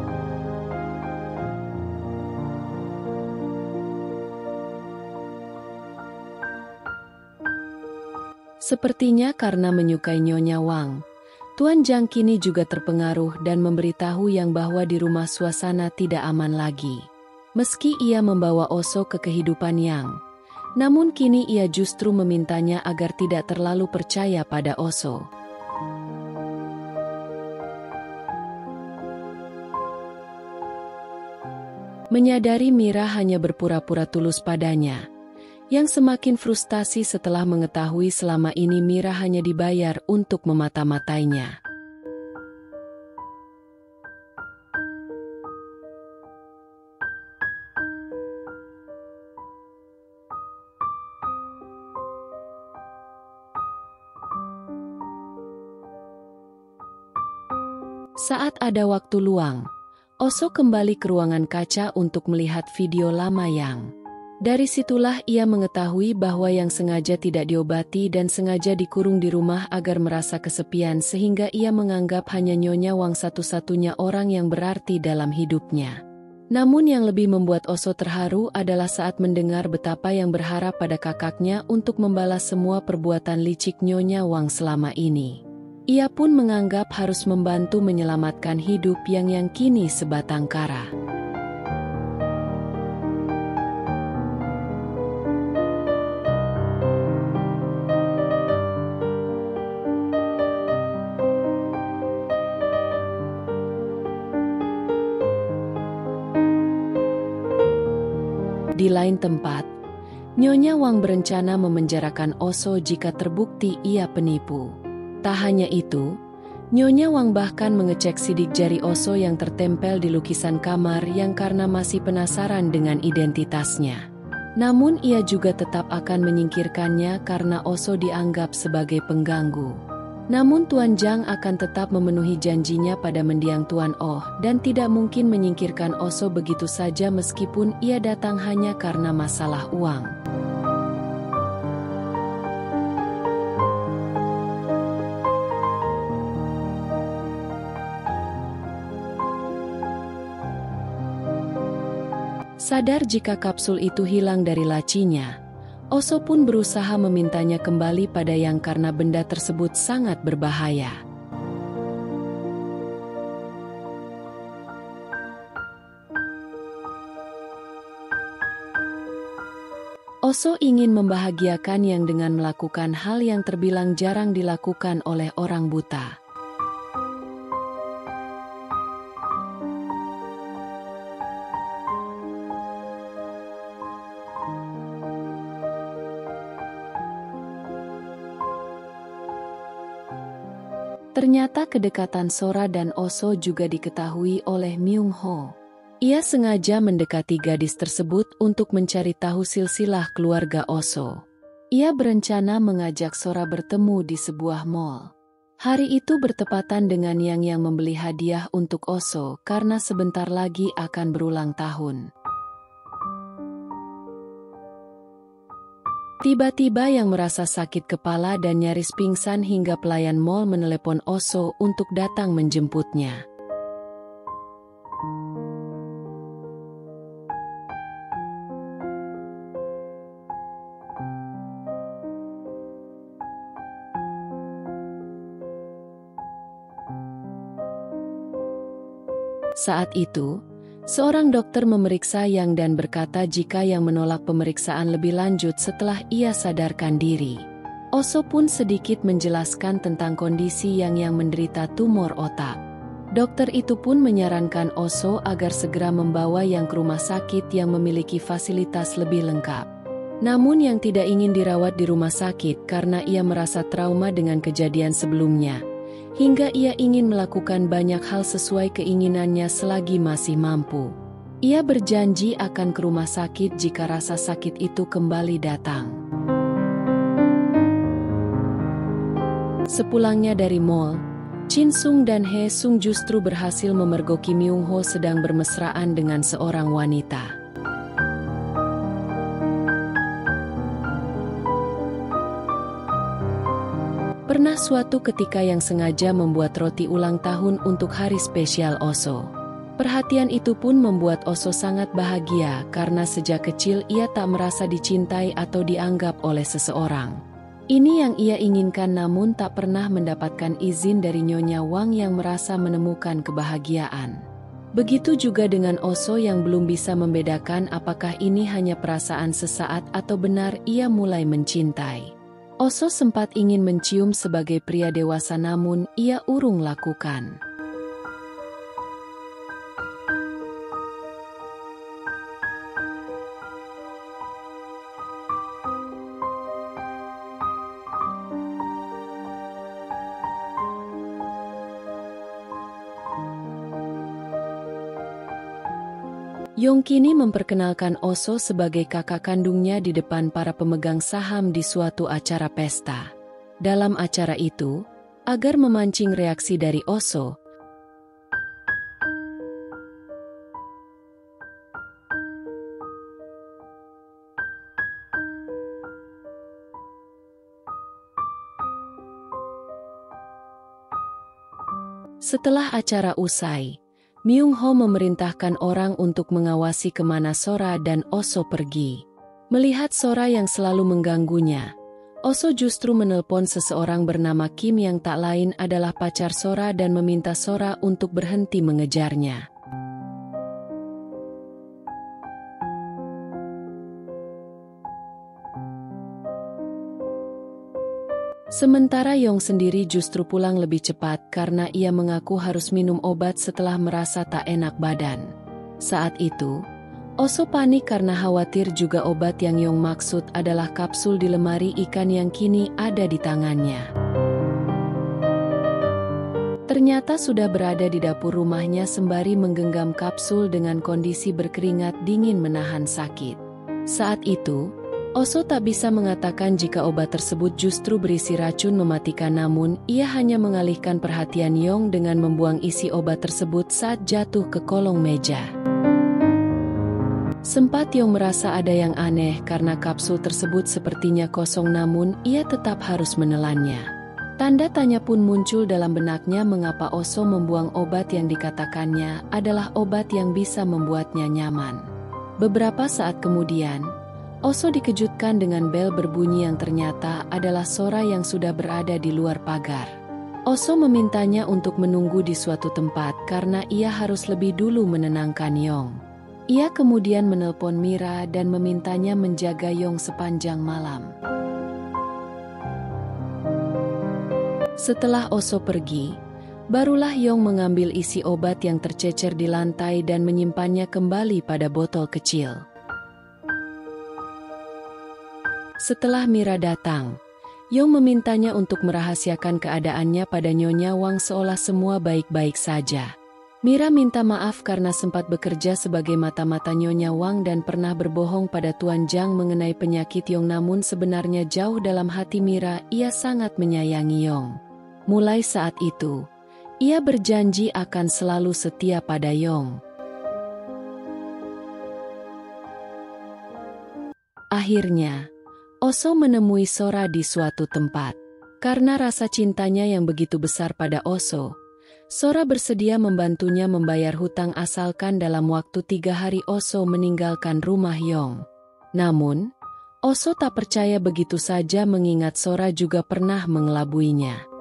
Sepertinya karena menyukai Nyonya Wang, Tuan Zhang kini juga terpengaruh dan memberitahu Yang bahwa di rumah suasana tidak aman lagi. Meski ia membawa Oso ke kehidupan Yang, namun kini ia justru memintanya agar tidak terlalu percaya pada Oso. Menyadari Mira hanya berpura-pura tulus padanya, Yang semakin frustasi setelah mengetahui selama ini Mira hanya dibayar untuk memata-matainya. Saat ada waktu luang, Oso kembali ke ruangan kaca untuk melihat video lama Yang. Dari situlah ia mengetahui bahwa Yang sengaja tidak diobati dan sengaja dikurung di rumah agar merasa kesepian sehingga ia menganggap hanya Nyonya Wang satu-satunya orang yang berarti dalam hidupnya. Namun yang lebih membuat Oso terharu adalah saat mendengar betapa Yang berharap pada kakaknya untuk membalas semua perbuatan licik Nyonya Wang selama ini. Ia pun menganggap harus membantu menyelamatkan hidup yang kini sebatang kara. Di lain tempat, Nyonya Wang berencana memenjarakan Oso jika terbukti ia penipu. Tak hanya itu, Nyonya Wang bahkan mengecek sidik jari Oso yang tertempel di lukisan kamar Yang karena masih penasaran dengan identitasnya. Namun ia juga tetap akan menyingkirkannya karena Oso dianggap sebagai pengganggu. Namun Tuan Zhang akan tetap memenuhi janjinya pada mendiang Tuan Oh dan tidak mungkin menyingkirkan Oso begitu saja meskipun ia datang hanya karena masalah uang. Sadar jika kapsul itu hilang dari lacinya, Oso pun berusaha memintanya kembali pada Yang karena benda tersebut sangat berbahaya. Oso ingin membahagiakan Yang dengan melakukan hal yang terbilang jarang dilakukan oleh orang buta. Ternyata kedekatan Sora dan Oso juga diketahui oleh Myung Ho. Ia sengaja mendekati gadis tersebut untuk mencari tahu silsilah keluarga Oso. Ia berencana mengajak Sora bertemu di sebuah mall. Hari itu bertepatan dengan Yang membeli hadiah untuk Oso karena sebentar lagi akan berulang tahun. Tiba-tiba Yang merasa sakit kepala dan nyaris pingsan hingga pelayan mall menelepon Oso untuk datang menjemputnya. Saat itu, seorang dokter memeriksa Yang dan berkata jika Yang menolak pemeriksaan lebih lanjut setelah ia sadarkan diri. Oso pun sedikit menjelaskan tentang kondisi Yang menderita tumor otak. Dokter itu pun menyarankan Oso agar segera membawa Yang ke rumah sakit yang memiliki fasilitas lebih lengkap. Namun Yang tidak ingin dirawat di rumah sakit karena ia merasa trauma dengan kejadian sebelumnya. Hingga ia ingin melakukan banyak hal sesuai keinginannya selagi masih mampu. Ia berjanji akan ke rumah sakit jika rasa sakit itu kembali datang. Sepulangnya dari mall, Jin Sung dan Hye Sung justru berhasil memergoki Myung Ho sedang bermesraan dengan seorang wanita. Pernah suatu ketika Yang sengaja membuat roti ulang tahun untuk hari spesial Oso. Perhatian itu pun membuat Oso sangat bahagia karena sejak kecil ia tak merasa dicintai atau dianggap oleh seseorang. Ini yang ia inginkan namun tak pernah mendapatkan izin dari Nyonya Wang yang merasa menemukan kebahagiaan. Begitu juga dengan Oso yang belum bisa membedakan apakah ini hanya perasaan sesaat atau benar ia mulai mencintai. Oso sempat ingin mencium sebagai pria dewasa namun ia urung lakukan. Yong kini memperkenalkan Oso sebagai kakak kandungnya di depan para pemegang saham di suatu acara pesta. Dalam acara itu, agar memancing reaksi dari Oso, setelah acara usai, Myung Ho memerintahkan orang untuk mengawasi kemana Sora dan Oso pergi. Melihat Sora yang selalu mengganggunya, Oso justru menelpon seseorang bernama Kim yang tak lain adalah pacar Sora dan meminta Sora untuk berhenti mengejarnya. Sementara Yong sendiri justru pulang lebih cepat karena ia mengaku harus minum obat setelah merasa tak enak badan. Saat itu, Oso panik karena khawatir juga obat yang Yong maksud adalah kapsul di lemari ikan yang kini ada di tangannya. Ternyata sudah berada di dapur rumahnya sembari menggenggam kapsul dengan kondisi berkeringat dingin menahan sakit. Saat itu, Oso tak bisa mengatakan jika obat tersebut justru berisi racun mematikan namun ia hanya mengalihkan perhatian Yong dengan membuang isi obat tersebut saat jatuh ke kolong meja. Sempat Yong merasa ada yang aneh karena kapsul tersebut sepertinya kosong namun ia tetap harus menelannya. Tanda tanya pun muncul dalam benaknya mengapa Oso membuang obat yang dikatakannya adalah obat yang bisa membuatnya nyaman. Beberapa saat kemudian, Oso dikejutkan dengan bel berbunyi yang ternyata adalah Sora yang sudah berada di luar pagar. Oso memintanya untuk menunggu di suatu tempat karena ia harus lebih dulu menenangkan Yong. Ia kemudian menelpon Mira dan memintanya menjaga Yong sepanjang malam. Setelah Oso pergi, barulah Yong mengambil isi obat yang tercecer di lantai dan menyimpannya kembali pada botol kecil. Setelah Mira datang, Yong memintanya untuk merahasiakan keadaannya pada Nyonya Wang seolah semua baik-baik saja. Mira minta maaf karena sempat bekerja sebagai mata-mata Nyonya Wang dan pernah berbohong pada Tuan Zhang mengenai penyakit Yong, namun sebenarnya jauh dalam hati Mira ia sangat menyayangi Yong. Mulai saat itu, ia berjanji akan selalu setia pada Yong. Akhirnya, Oso menemui Sora di suatu tempat. Karena rasa cintanya yang begitu besar pada Oso, Sora bersedia membantunya membayar hutang asalkan dalam waktu 3 hari Oso meninggalkan rumah Yong. Namun, Oso tak percaya begitu saja mengingat Sora juga pernah mengelabuinya.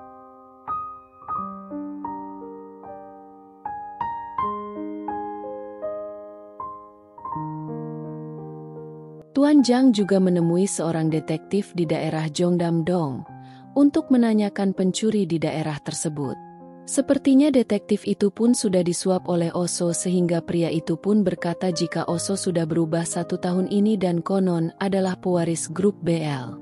Tuan Zhang juga menemui seorang detektif di daerah Zhongdamdong untuk menanyakan pencuri di daerah tersebut. Sepertinya detektif itu pun sudah disuap oleh Oso sehingga pria itu pun berkata jika Oso sudah berubah 1 tahun ini dan konon adalah pewaris grup BL.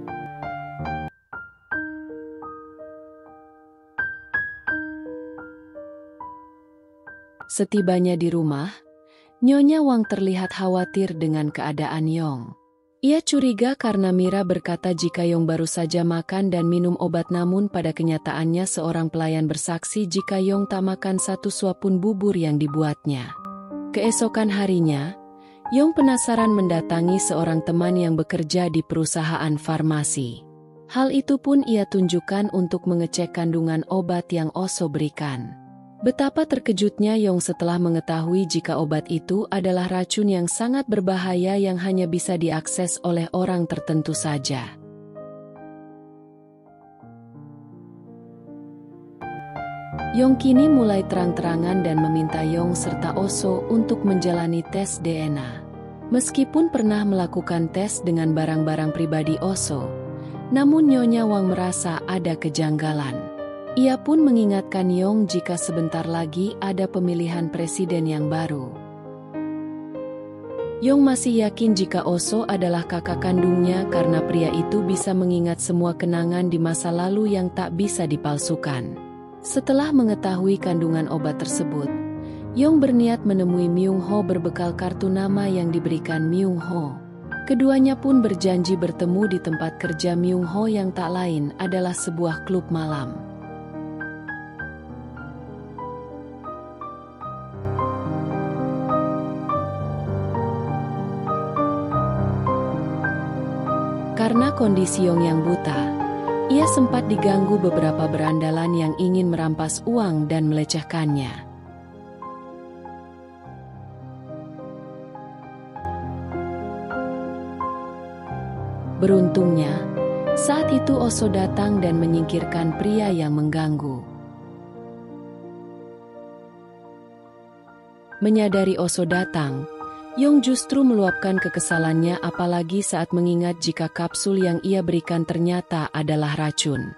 Setibanya di rumah, Nyonya Wang terlihat khawatir dengan keadaan Yong. Ia curiga karena Mira berkata jika Yong baru saja makan dan minum obat, namun pada kenyataannya seorang pelayan bersaksi jika Yong tak makan 1 suap pun bubur yang dibuatnya. Keesokan harinya, Yong penasaran mendatangi seorang teman yang bekerja di perusahaan farmasi. Hal itu pun ia tunjukkan untuk mengecek kandungan obat yang Oso berikan. Betapa terkejutnya Yong setelah mengetahui jika obat itu adalah racun yang sangat berbahaya yang hanya bisa diakses oleh orang tertentu saja. Yong kini mulai terang-terangan dan meminta Yong serta Oso untuk menjalani tes DNA. Meskipun pernah melakukan tes dengan barang-barang pribadi Oso, namun Nyonya Wang merasa ada kejanggalan. Ia pun mengingatkan Yong jika sebentar lagi ada pemilihan presiden yang baru. Yong masih yakin jika Oso adalah kakak kandungnya karena pria itu bisa mengingat semua kenangan di masa lalu yang tak bisa dipalsukan. Setelah mengetahui kandungan obat tersebut, Yong berniat menemui Myung Ho berbekal kartu nama yang diberikan Myung Ho. Keduanya pun berjanji bertemu di tempat kerja Myung Ho yang tak lain adalah sebuah klub malam. Karena kondisi Yong yang buta, ia sempat diganggu beberapa berandalan yang ingin merampas uang dan melecehkannya. Beruntungnya, saat itu Oso datang dan menyingkirkan pria yang mengganggu. Menyadari Oso datang, Yong justru meluapkan kekesalannya apalagi saat mengingat jika kapsul yang ia berikan ternyata adalah racun.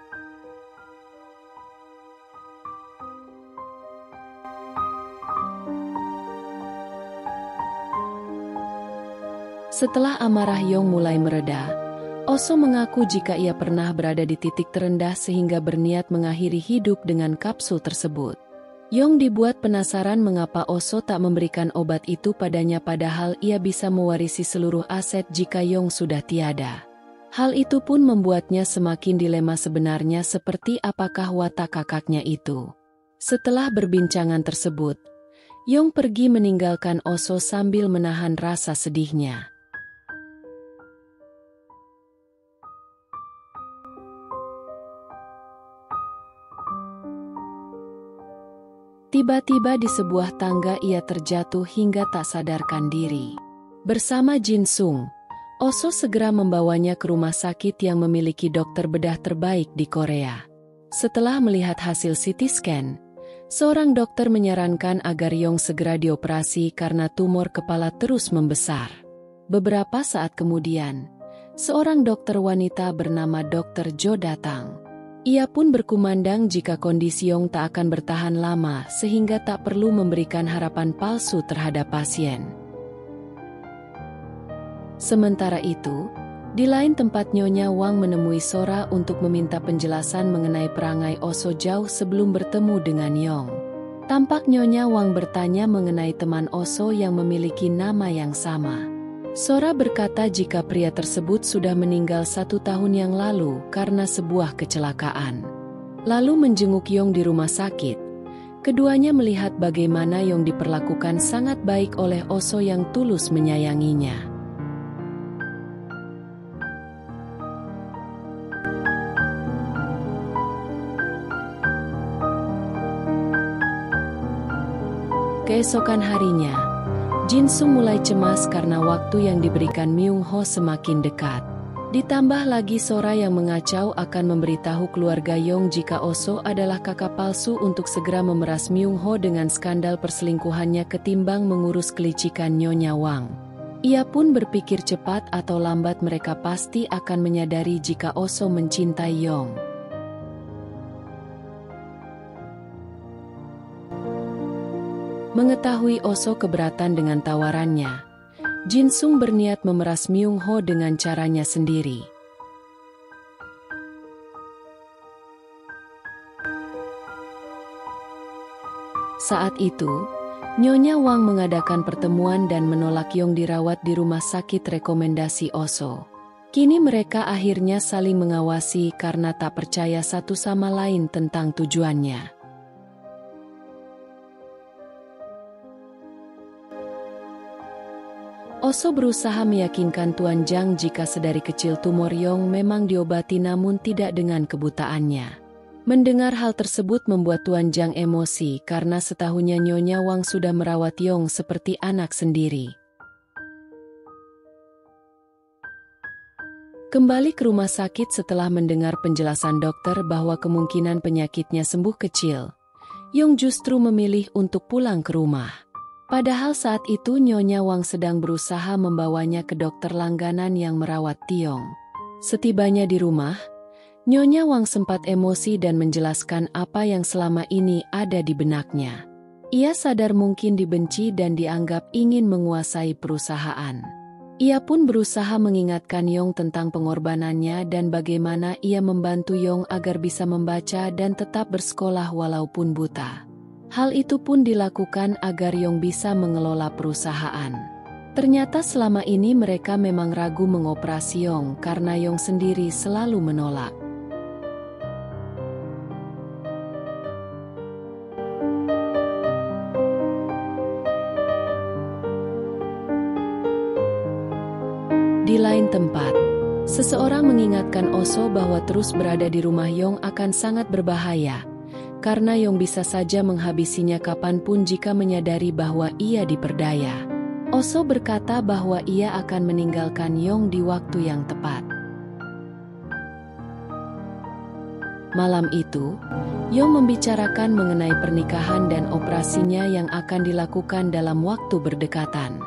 Setelah amarah Yong mulai mereda, Oso mengaku jika ia pernah berada di titik terendah sehingga berniat mengakhiri hidup dengan kapsul tersebut. Yong dibuat penasaran mengapa Oso tak memberikan obat itu padanya padahal ia bisa mewarisi seluruh aset jika Yong sudah tiada. Hal itu pun membuatnya semakin dilema sebenarnya seperti apakah watak kakaknya itu. Setelah berbincangan tersebut, Yong pergi meninggalkan Oso sambil menahan rasa sedihnya. Tiba-tiba di sebuah tangga ia terjatuh hingga tak sadarkan diri. Bersama Jin Sung, Oso segera membawanya ke rumah sakit yang memiliki dokter bedah terbaik di Korea. Setelah melihat hasil CT scan, seorang dokter menyarankan agar Yong segera dioperasi karena tumor kepala terus membesar. Beberapa saat kemudian, seorang dokter wanita bernama Dr. Jo datang. Ia pun berkumandang jika kondisi Yong tak akan bertahan lama sehingga tak perlu memberikan harapan palsu terhadap pasien. Sementara itu, Di lain tempat Nyonya Wang menemui Sora untuk meminta penjelasan mengenai perangai Oso jauh sebelum bertemu dengan Yong. Tampak Nyonya Wang bertanya mengenai teman Oso yang memiliki nama yang sama. Sora berkata jika pria tersebut sudah meninggal 1 tahun yang lalu karena sebuah kecelakaan. Lalu menjenguk Yong di rumah sakit. Keduanya melihat bagaimana Yong diperlakukan sangat baik oleh Oso yang tulus menyayanginya. Keesokan harinya, Jin Sung mulai cemas karena waktu yang diberikan Myung Ho semakin dekat. Ditambah lagi Sora yang mengacau akan memberitahu keluarga Yong jika Oso adalah kakak palsu untuk segera memeras Myung Ho dengan skandal perselingkuhannya ketimbang mengurus kelicikan Nyonya Wang. Ia pun berpikir cepat atau lambat mereka pasti akan menyadari jika Oso mencintai Yong. Mengetahui Oso keberatan dengan tawarannya, Jin Sung berniat memeras Myung Ho dengan caranya sendiri. Saat itu, Nyonya Wang mengadakan pertemuan dan menolak Yong dirawat di rumah sakit rekomendasi Oso. Kini mereka akhirnya saling mengawasi karena tak percaya satu sama lain tentang tujuannya. Oso berusaha meyakinkan Tuan Zhang jika sedari kecil tumor Yong memang diobati namun tidak dengan kebutaannya. Mendengar hal tersebut membuat Tuan Zhang emosi karena setahunnya Nyonya Wang sudah merawat Yong seperti anak sendiri. Kembali ke rumah sakit setelah mendengar penjelasan dokter bahwa kemungkinan penyakitnya sembuh kecil, Yong justru memilih untuk pulang ke rumah. Padahal saat itu Nyonya Wang sedang berusaha membawanya ke dokter langganan yang merawat Tiong. Setibanya di rumah, Nyonya Wang sempat emosi dan menjelaskan apa yang selama ini ada di benaknya. Ia sadar mungkin dibenci dan dianggap ingin menguasai perusahaan. Ia pun berusaha mengingatkan Yong tentang pengorbanannya dan bagaimana ia membantu Yong agar bisa membaca dan tetap bersekolah walaupun buta. Hal itu pun dilakukan agar Yong bisa mengelola perusahaan. Ternyata selama ini mereka memang ragu mengoperasi Yong karena Yong sendiri selalu menolak. Di lain tempat, seseorang mengingatkan Oso bahwa terus berada di rumah Yong akan sangat berbahaya, karena Yong bisa saja menghabisinya kapanpun jika menyadari bahwa ia diperdaya. Oso berkata bahwa ia akan meninggalkan Yong di waktu yang tepat. Malam itu, Yong membicarakan mengenai pernikahan dan operasinya yang akan dilakukan dalam waktu berdekatan.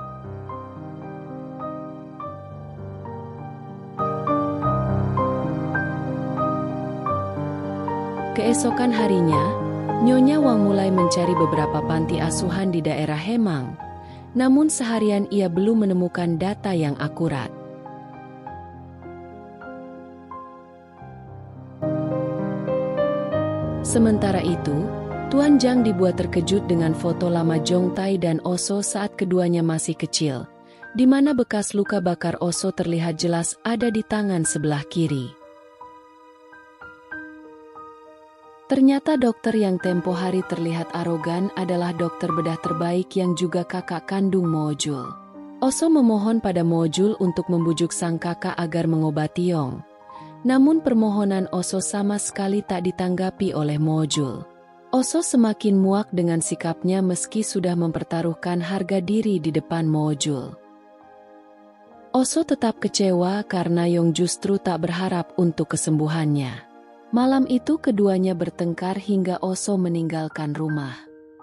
Keesokan harinya, Nyonya Wang mulai mencari beberapa panti asuhan di daerah Hemang. Namun seharian ia belum menemukan data yang akurat. Sementara itu, Tuan Zhang dibuat terkejut dengan foto lama Jong Tai dan Oso saat keduanya masih kecil, di mana bekas luka bakar Oso terlihat jelas ada di tangan sebelah kiri. Ternyata dokter yang tempo hari terlihat arogan adalah dokter bedah terbaik yang juga kakak kandung Mo Jul. Oso memohon pada Mo Jul untuk membujuk sang kakak agar mengobati Yong. Namun permohonan Oso sama sekali tak ditanggapi oleh Mo Jul. Oso semakin muak dengan sikapnya meski sudah mempertaruhkan harga diri di depan Mo Jul. Oso tetap kecewa karena Yong justru tak berharap untuk kesembuhannya. Malam itu keduanya bertengkar hingga Oso meninggalkan rumah.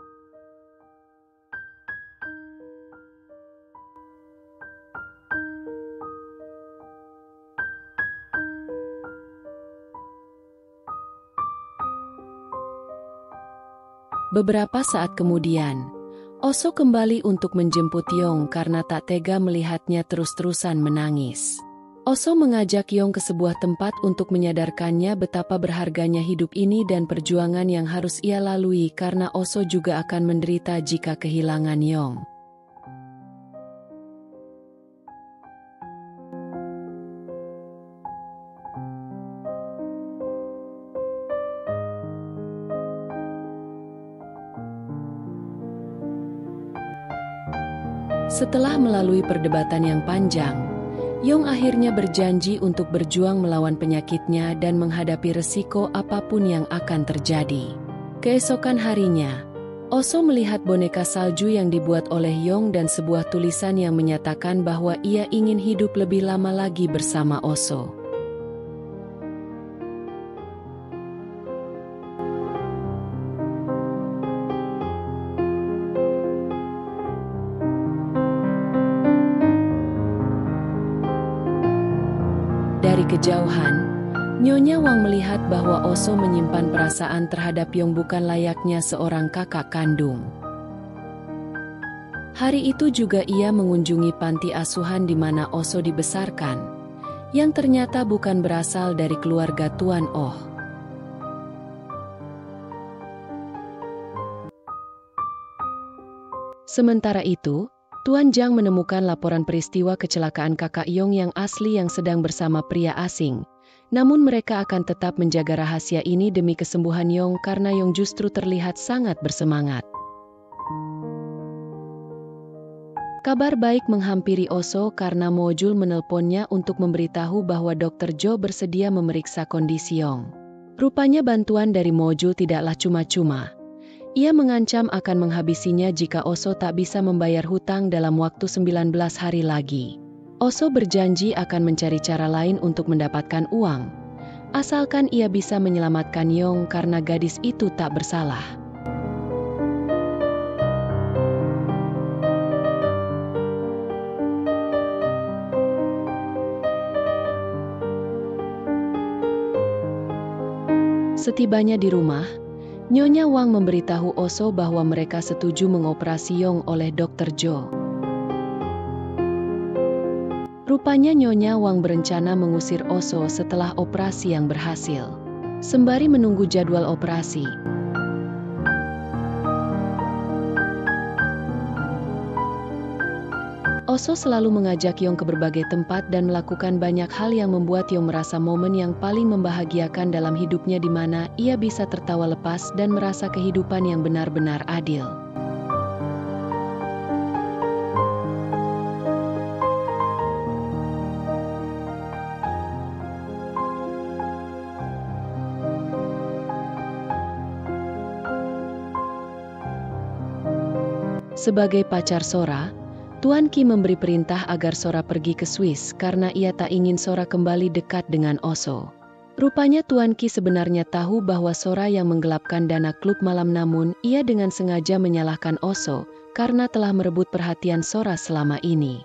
Beberapa saat kemudian, Oso kembali untuk menjemput Yong karena tak tega melihatnya terus-terusan menangis. Oso mengajak Yong ke sebuah tempat untuk menyadarkannya betapa berharganya hidup ini dan perjuangan yang harus ia lalui karena Oso juga akan menderita jika kehilangan Yong. Setelah melalui perdebatan yang panjang, Yong akhirnya berjanji untuk berjuang melawan penyakitnya dan menghadapi resiko apapun yang akan terjadi. Keesokan harinya, Oso melihat boneka salju yang dibuat oleh Yong dan sebuah tulisan yang menyatakan bahwa ia ingin hidup lebih lama lagi bersama Oso. Dari kejauhan, Nyonya Wang melihat bahwa Oso menyimpan perasaan terhadap Yong bukan layaknya seorang kakak kandung. Hari itu juga ia mengunjungi panti asuhan di mana Oso dibesarkan, yang ternyata bukan berasal dari keluarga Tuan Oh. Sementara itu, Tuan Zhang menemukan laporan peristiwa kecelakaan kakak Yong yang asli yang sedang bersama pria asing. Namun mereka akan tetap menjaga rahasia ini demi kesembuhan Yong karena Yong justru terlihat sangat bersemangat. Kabar baik menghampiri Oso karena Mo Jul menelponnya untuk memberitahu bahwa Dr. Jo bersedia memeriksa kondisi Yong. Rupanya bantuan dari Mo Jul tidaklah cuma-cuma. Ia mengancam akan menghabisinya jika Oso tak bisa membayar hutang dalam waktu 19 hari lagi. Oso berjanji akan mencari cara lain untuk mendapatkan uang, asalkan ia bisa menyelamatkan Yong karena gadis itu tak bersalah. Setibanya di rumah, Nyonya Wang memberitahu Oso bahwa mereka setuju mengoperasi Yong oleh Dr. Jo. Rupanya Nyonya Wang berencana mengusir Oso setelah operasi yang berhasil. Sembari menunggu jadwal operasi, Oso selalu mengajak Yong ke berbagai tempat dan melakukan banyak hal yang membuat Yong merasa momen yang paling membahagiakan dalam hidupnya di mana ia bisa tertawa lepas dan merasa kehidupan yang benar-benar adil. Sebagai pacar Sora, Tuan Qi memberi perintah agar Sora pergi ke Swiss karena ia tak ingin Sora kembali dekat dengan Oso. Rupanya Tuan Qi sebenarnya tahu bahwa Sora yang menggelapkan dana klub malam namun ia dengan sengaja menyalahkan Oso karena telah merebut perhatian Sora selama ini.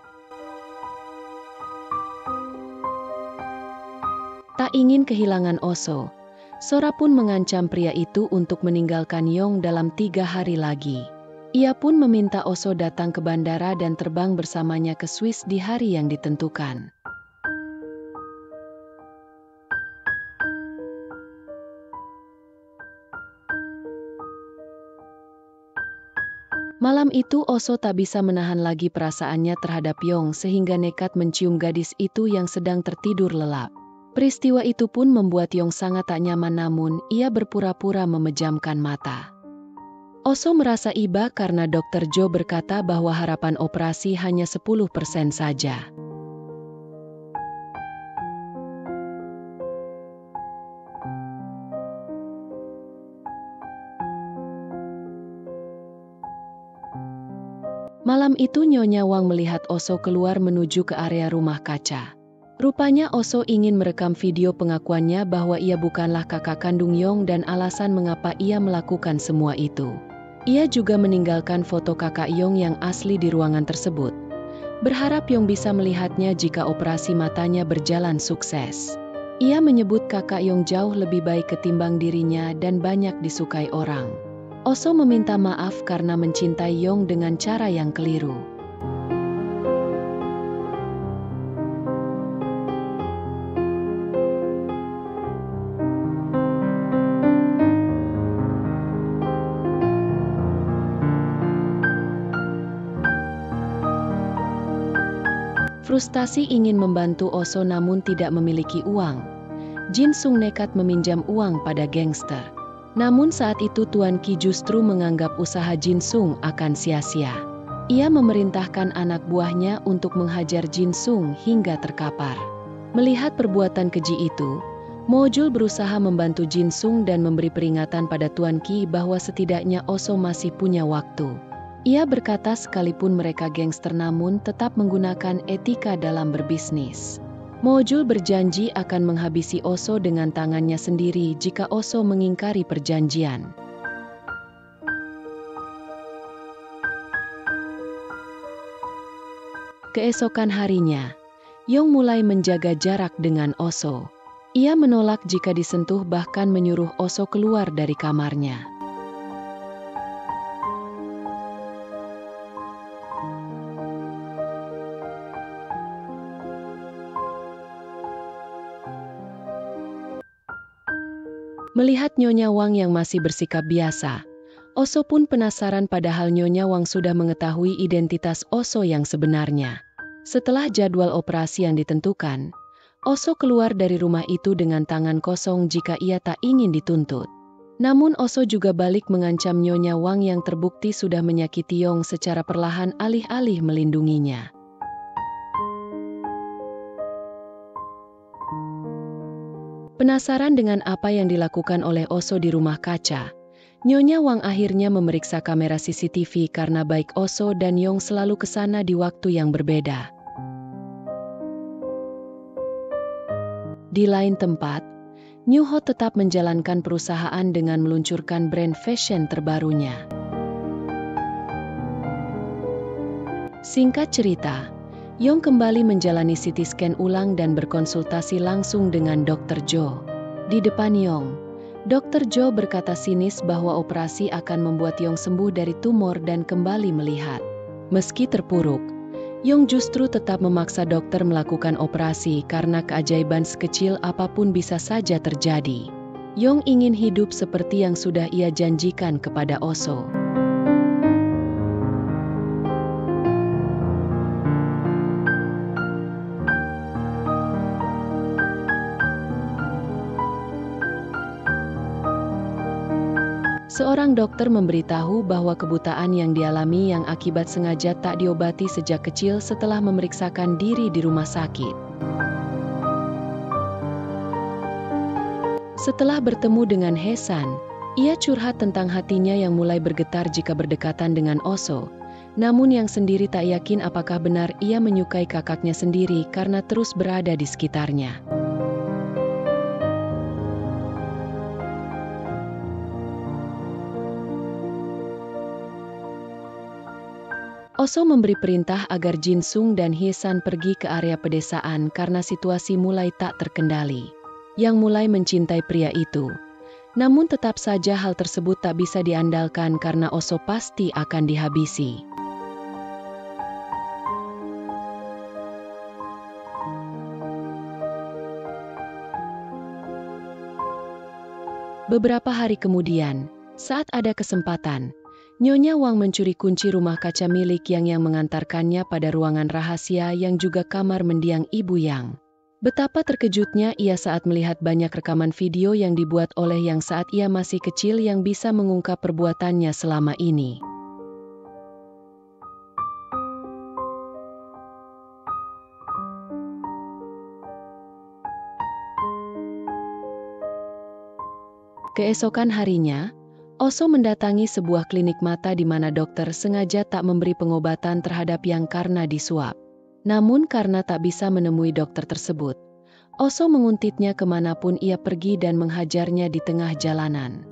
Tak ingin kehilangan Oso, Sora pun mengancam pria itu untuk meninggalkan Yong dalam 3 hari lagi. Ia pun meminta Oso datang ke bandara dan terbang bersamanya ke Swiss di hari yang ditentukan. Malam itu Oso tak bisa menahan lagi perasaannya terhadap Yong sehingga nekat mencium gadis itu yang sedang tertidur lelap. Peristiwa itu pun membuat Yong sangat tak nyaman namun ia berpura-pura memejamkan mata. Oso merasa iba karena Dr. Jo berkata bahwa harapan operasi hanya 10% saja. Malam itu Nyonya Wang melihat Oso keluar menuju ke area rumah kaca. Rupanya Oso ingin merekam video pengakuannya bahwa ia bukanlah kakak kandung Yong dan alasan mengapa ia melakukan semua itu. Ia juga meninggalkan foto kakak Yong yang asli di ruangan tersebut. Berharap Yong bisa melihatnya jika operasi matanya berjalan sukses. Ia menyebut kakak Yong jauh lebih baik ketimbang dirinya dan banyak disukai orang. Oso meminta maaf karena mencintai Yong dengan cara yang keliru. Frustasi ingin membantu Oso namun tidak memiliki uang. Jin Sung nekat meminjam uang pada gangster. Namun saat itu Tuan Ki justru menganggap usaha Jin Sung akan sia-sia. Ia memerintahkan anak buahnya untuk menghajar Jin Sung hingga terkapar. Melihat perbuatan keji itu, Mo Jul berusaha membantu Jin Sung dan memberi peringatan pada Tuan Ki bahwa setidaknya Oso masih punya waktu. Ia berkata sekalipun mereka gangster namun tetap menggunakan etika dalam berbisnis. Mo Jul berjanji akan menghabisi Oso dengan tangannya sendiri jika Oso mengingkari perjanjian. Keesokan harinya, Yong mulai menjaga jarak dengan Oso. Ia menolak jika disentuh bahkan menyuruh Oso keluar dari kamarnya. Melihat Nyonya Wang yang masih bersikap biasa, Oso pun penasaran padahal Nyonya Wang sudah mengetahui identitas Oso yang sebenarnya. Setelah jadwal operasi yang ditentukan, Oso keluar dari rumah itu dengan tangan kosong jika ia tak ingin dituntut. Namun Oso juga balik mengancam Nyonya Wang yang terbukti sudah menyakiti Yong secara perlahan alih-alih melindunginya. Penasaran dengan apa yang dilakukan oleh Oso di rumah kaca, Nyonya Wang akhirnya memeriksa kamera CCTV karena baik Oso dan Yong selalu ke sana di waktu yang berbeda. Di lain tempat, New Ho tetap menjalankan perusahaan dengan meluncurkan brand fashion terbarunya. Singkat cerita, Yong kembali menjalani CT scan ulang dan berkonsultasi langsung dengan Dr. Jo. Di depan Yong, Dr. Jo berkata sinis bahwa operasi akan membuat Yong sembuh dari tumor dan kembali melihat. Meski terpuruk, Yong justru tetap memaksa dokter melakukan operasi karena keajaiban sekecil apapun bisa saja terjadi. Yong ingin hidup seperti yang sudah ia janjikan kepada Oso. Seorang dokter memberitahu bahwa kebutaan yang dialami yang akibat sengaja tak diobati sejak kecil setelah memeriksakan diri di rumah sakit. Setelah bertemu dengan Hesan, ia curhat tentang hatinya yang mulai bergetar jika berdekatan dengan Oso. Namun yang sendiri tak yakin apakah benar ia menyukai kakaknya sendiri karena terus berada di sekitarnya. Oso memberi perintah agar Jin Sung dan Hye-san pergi ke area pedesaan karena situasi mulai tak terkendali. Yang mulai mencintai pria itu. Namun tetap saja hal tersebut tak bisa diandalkan karena Oso pasti akan dihabisi. Beberapa hari kemudian, saat ada kesempatan, Nyonya Wang mencuri kunci rumah kaca milik Yang mengantarkannya pada ruangan rahasia yang juga kamar mendiang Ibu Yang. Betapa terkejutnya ia saat melihat banyak rekaman video yang dibuat oleh Yang saat ia masih kecil yang bisa mengungkap perbuatannya selama ini. Keesokan harinya, Oso mendatangi sebuah klinik mata di mana dokter sengaja tak memberi pengobatan terhadap Yang karena disuap. Namun karena tak bisa menemui dokter tersebut, Oso menguntitnya kemanapun ia pergi dan menghajarnya di tengah jalanan.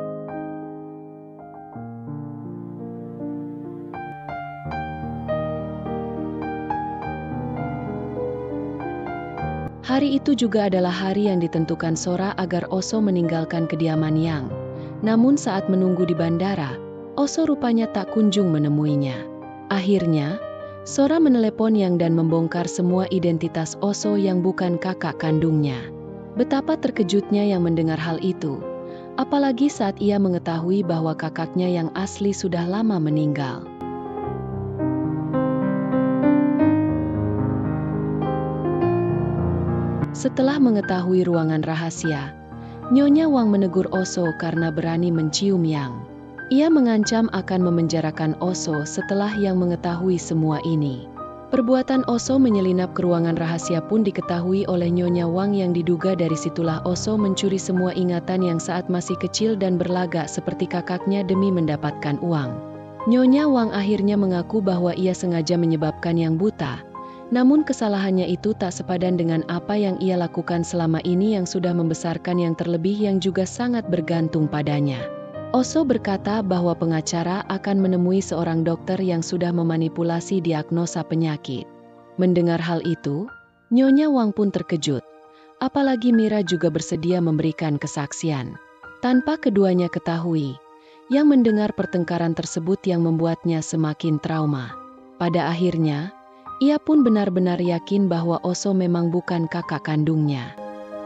Hari itu juga adalah hari yang ditentukan Sora agar Oso meninggalkan kediaman Yang. Namun saat menunggu di bandara, Oso rupanya tak kunjung menemuinya. Akhirnya, Sora menelepon Yang dan membongkar semua identitas Oso yang bukan kakak kandungnya. Betapa terkejutnya Yang mendengar hal itu, apalagi saat ia mengetahui bahwa kakaknya yang asli sudah lama meninggal. Setelah mengetahui ruangan rahasia, Nyonya Wang menegur Oso karena berani mencium Yang. Ia mengancam akan memenjarakan Oso setelah Yang mengetahui semua ini. Perbuatan Oso menyelinap ke ruangan rahasia pun diketahui oleh Nyonya Wang yang diduga dari situlah Oso mencuri semua ingatan yang saat masih kecil dan berlagak seperti kakaknya demi mendapatkan uang. Nyonya Wang akhirnya mengaku bahwa ia sengaja menyebabkan Yang buta. Namun kesalahannya itu tak sepadan dengan apa yang ia lakukan selama ini yang sudah membesarkan Yang terlebih yang juga sangat bergantung padanya. Oso berkata bahwa pengacara akan menemui seorang dokter yang sudah memanipulasi diagnosa penyakit. Mendengar hal itu, Nyonya Wang pun terkejut. Apalagi Mira juga bersedia memberikan kesaksian. Tanpa keduanya ketahui, Yang mendengar pertengkaran tersebut yang membuatnya semakin trauma. Pada akhirnya, ia pun benar-benar yakin bahwa Oso memang bukan kakak kandungnya.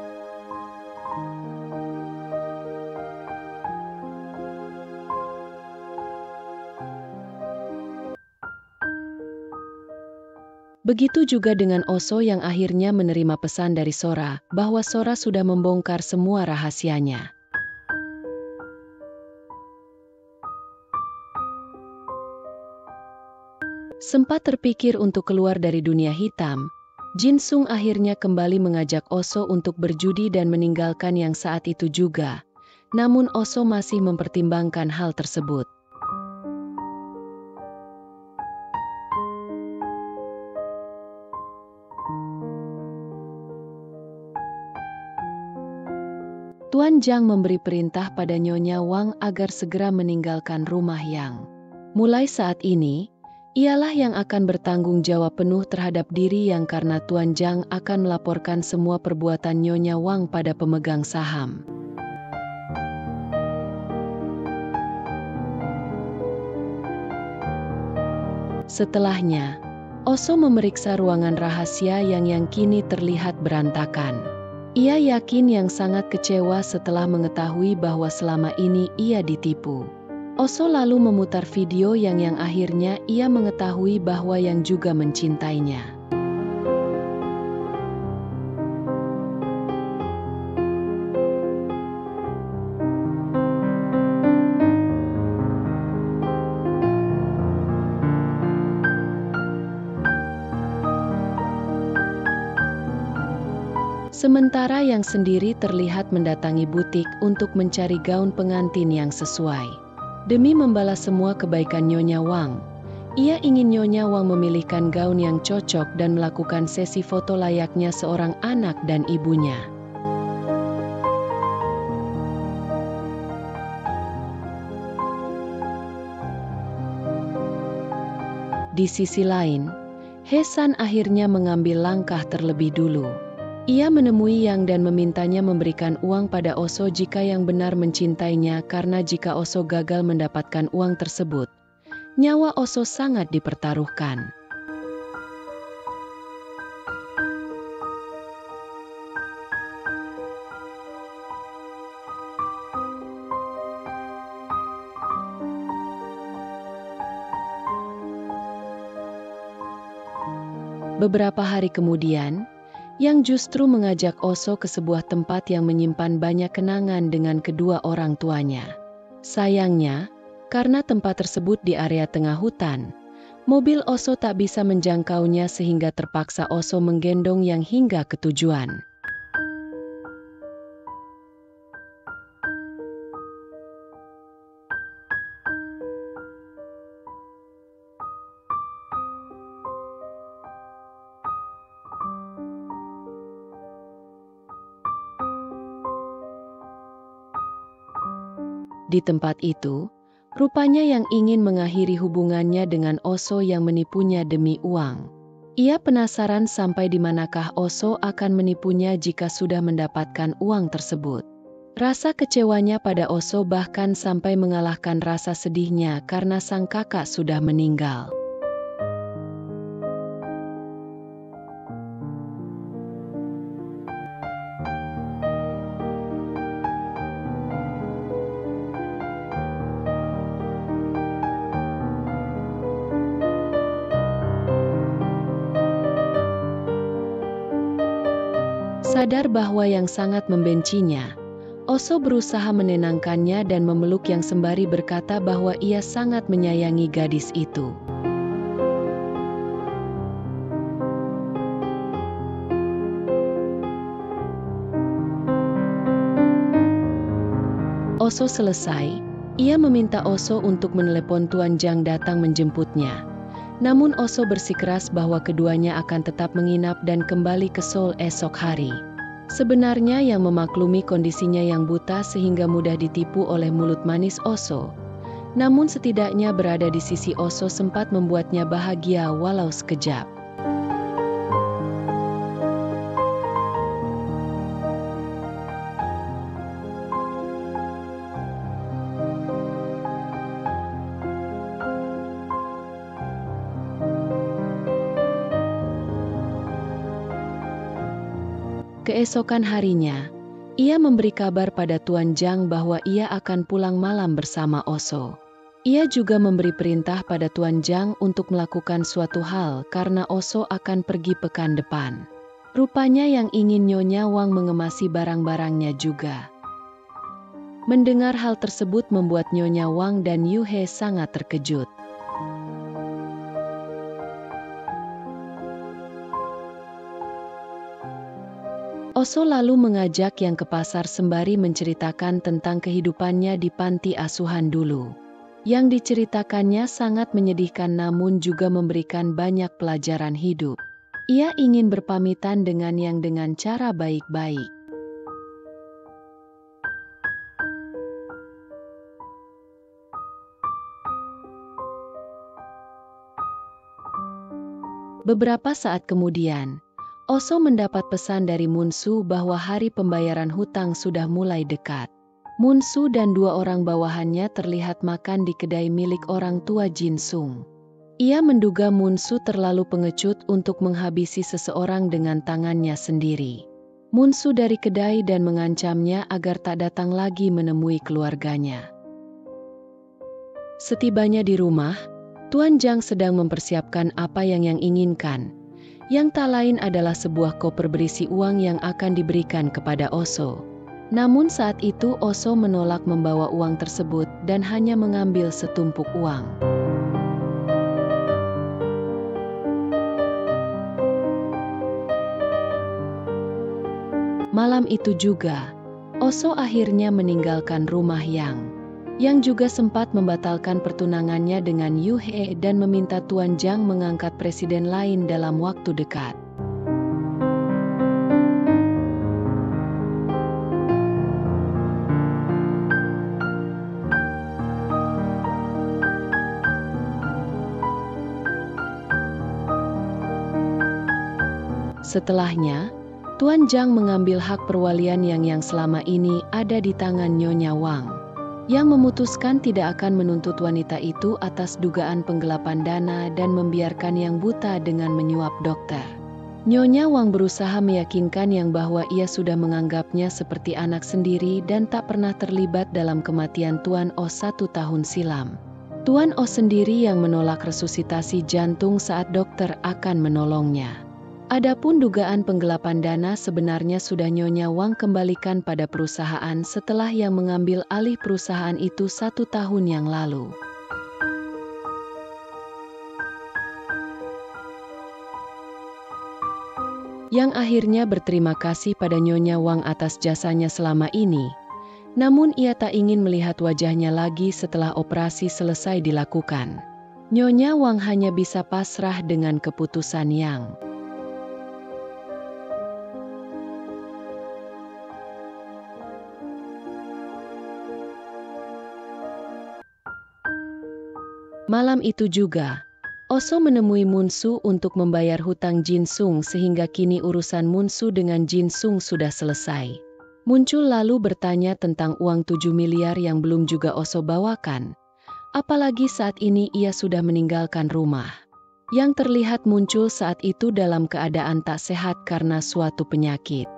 Begitu juga dengan Oso yang akhirnya menerima pesan dari Sora bahwa Sora sudah membongkar semua rahasianya. Sempat terpikir untuk keluar dari dunia hitam, Jin Sung akhirnya kembali mengajak Oso untuk berjudi dan meninggalkan Yang saat itu juga. Namun Oso masih mempertimbangkan hal tersebut. Tuan Zhang memberi perintah pada Nyonya Wang agar segera meninggalkan rumah Yang. Mulai saat ini, ialah yang akan bertanggung jawab penuh terhadap diri Yang karena Tuan Zhang akan melaporkan semua perbuatan Nyonya Wang pada pemegang saham. Setelahnya, Oso memeriksa ruangan rahasia yang kini terlihat berantakan. Ia yakin Yang sangat kecewa setelah mengetahui bahwa selama ini ia ditipu. Oso lalu memutar video yang akhirnya ia mengetahui bahwa Yang juga mencintainya. Sementara Yang sendiri terlihat mendatangi butik untuk mencari gaun pengantin yang sesuai. Demi membalas semua kebaikan Nyonya Wang, ia ingin Nyonya Wang memilihkan gaun yang cocok dan melakukan sesi foto layaknya seorang anak dan ibunya. Di sisi lain, He San akhirnya mengambil langkah terlebih dulu. Ia menemui Yang dan memintanya memberikan uang pada Oso jika Yang benar mencintainya karena jika Oso gagal mendapatkan uang tersebut, nyawa Oso sangat dipertaruhkan. Beberapa hari kemudian, Yang justru mengajak Oso ke sebuah tempat yang menyimpan banyak kenangan dengan kedua orang tuanya. Sayangnya, karena tempat tersebut di area tengah hutan, mobil Oso tak bisa menjangkaunya sehingga terpaksa Oso menggendong Yang hingga ke tujuan. Di tempat itu, rupanya Yang ingin mengakhiri hubungannya dengan Oso yang menipunya demi uang. Ia penasaran sampai di manakah Oso akan menipunya jika sudah mendapatkan uang tersebut. Rasa kecewanya pada Oso bahkan sampai mengalahkan rasa sedihnya karena sang kakak sudah meninggal. Sadar bahwa yang sangat membencinya, Oso berusaha menenangkannya dan memeluk yang sembari berkata bahwa ia sangat menyayangi gadis itu. Oso selesai, ia meminta Oso untuk menelepon Tuan Jang datang menjemputnya. Namun Oso bersikeras bahwa keduanya akan tetap menginap dan kembali ke Seoul esok hari. Sebenarnya yang memaklumi kondisinya yang buta sehingga mudah ditipu oleh mulut manis Oso. Namun setidaknya berada di sisi Oso sempat membuatnya bahagia walau sekejap. Keesokan harinya, ia memberi kabar pada Tuan Jang bahwa ia akan pulang malam bersama Oso. Ia juga memberi perintah pada Tuan Jang untuk melakukan suatu hal karena Oso akan pergi pekan depan. Rupanya yang ingin Nyonya Wang mengemasi barang-barangnya juga. Mendengar hal tersebut membuat Nyonya Wang dan Yu He sangat terkejut. Oso lalu mengajak yang ke pasar sembari menceritakan tentang kehidupannya di panti asuhan dulu. Yang diceritakannya sangat menyedihkan namun juga memberikan banyak pelajaran hidup. Ia ingin berpamitan dengan yang dengan cara baik-baik. Beberapa saat kemudian, Oso mendapat pesan dari Munsu bahwa hari pembayaran hutang sudah mulai dekat. Munsu dan dua orang bawahannya terlihat makan di kedai milik orang tua Jin Sung. Ia menduga Munsu terlalu pengecut untuk menghabisi seseorang dengan tangannya sendiri. Munsu dari kedai dan mengancamnya agar tak datang lagi menemui keluarganya. Setibanya di rumah, Tuan Jang sedang mempersiapkan apa yang inginkan. Yang tak lain adalah sebuah koper berisi uang yang akan diberikan kepada Oso. Namun saat itu Oso menolak membawa uang tersebut dan hanya mengambil setumpuk uang. Malam itu juga, Oso akhirnya meninggalkan rumah yang juga sempat membatalkan pertunangannya dengan Yu He dan meminta Tuan Jang mengangkat presiden lain dalam waktu dekat. Setelahnya, Tuan Jang mengambil hak perwalian yang selama ini ada di tangan Nyonya Wang. Yang memutuskan tidak akan menuntut wanita itu atas dugaan penggelapan dana dan membiarkan yang buta dengan menyuap dokter. Nyonya Wang berusaha meyakinkan yang bahwa ia sudah menganggapnya seperti anak sendiri dan tak pernah terlibat dalam kematian Tuan O 1 tahun silam. Tuan O sendiri yang menolak resusitasi jantung saat dokter akan menolongnya. Adapun dugaan penggelapan dana sebenarnya sudah Nyonya Wang kembalikan pada perusahaan setelah yang mengambil alih perusahaan itu 1 tahun yang lalu. Yang akhirnya berterima kasih pada Nyonya Wang atas jasanya selama ini. Namun ia tak ingin melihat wajahnya lagi setelah operasi selesai dilakukan. Nyonya Wang hanya bisa pasrah dengan keputusan Yang. Malam itu juga, Oso menemui Munsu untuk membayar hutang Jin Sung sehingga kini urusan Munsu dengan Jin Sung sudah selesai. Muncul lalu bertanya tentang uang 7 miliar yang belum juga Oso bawakan. Apalagi saat ini ia sudah meninggalkan rumah. Yang terlihat muncul saat itu dalam keadaan tak sehat karena suatu penyakit.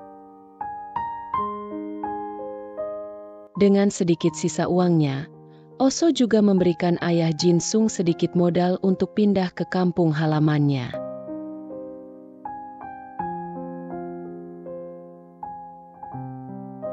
Dengan sedikit sisa uangnya, Oso juga memberikan ayah Jin Sung sedikit modal untuk pindah ke kampung halamannya.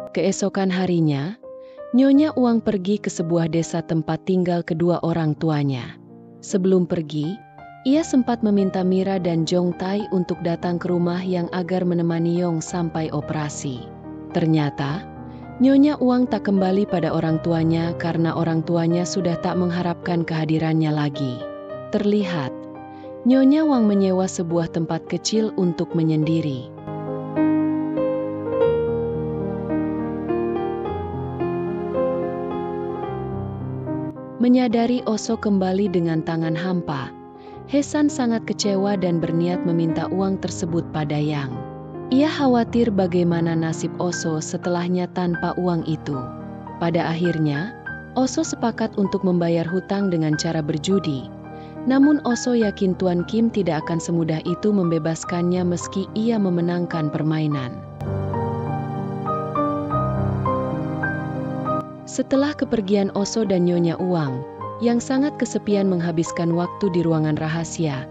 Keesokan harinya, Nyonya Uang pergi ke sebuah desa tempat tinggal kedua orang tuanya. Sebelum pergi, ia sempat meminta Mira dan Jong Tai untuk datang ke rumah yang agar menemani Yong sampai operasi. Ternyata, Nyonya Uang tak kembali pada orang tuanya karena orang tuanya sudah tak mengharapkan kehadirannya lagi. Terlihat, Nyonya Uang menyewa sebuah tempat kecil untuk menyendiri. Menyadari Oso kembali dengan tangan hampa, Hesan sangat kecewa dan berniat meminta uang tersebut pada Yang. Ia khawatir bagaimana nasib Oso setelahnya tanpa uang itu. Pada akhirnya, Oso sepakat untuk membayar hutang dengan cara berjudi. Namun Oso yakin Tuan Kim tidak akan semudah itu membebaskannya meski ia memenangkan permainan. Setelah kepergian Oso dan Nyonya Uang, yang sangat kesepian menghabiskan waktu di ruangan rahasia.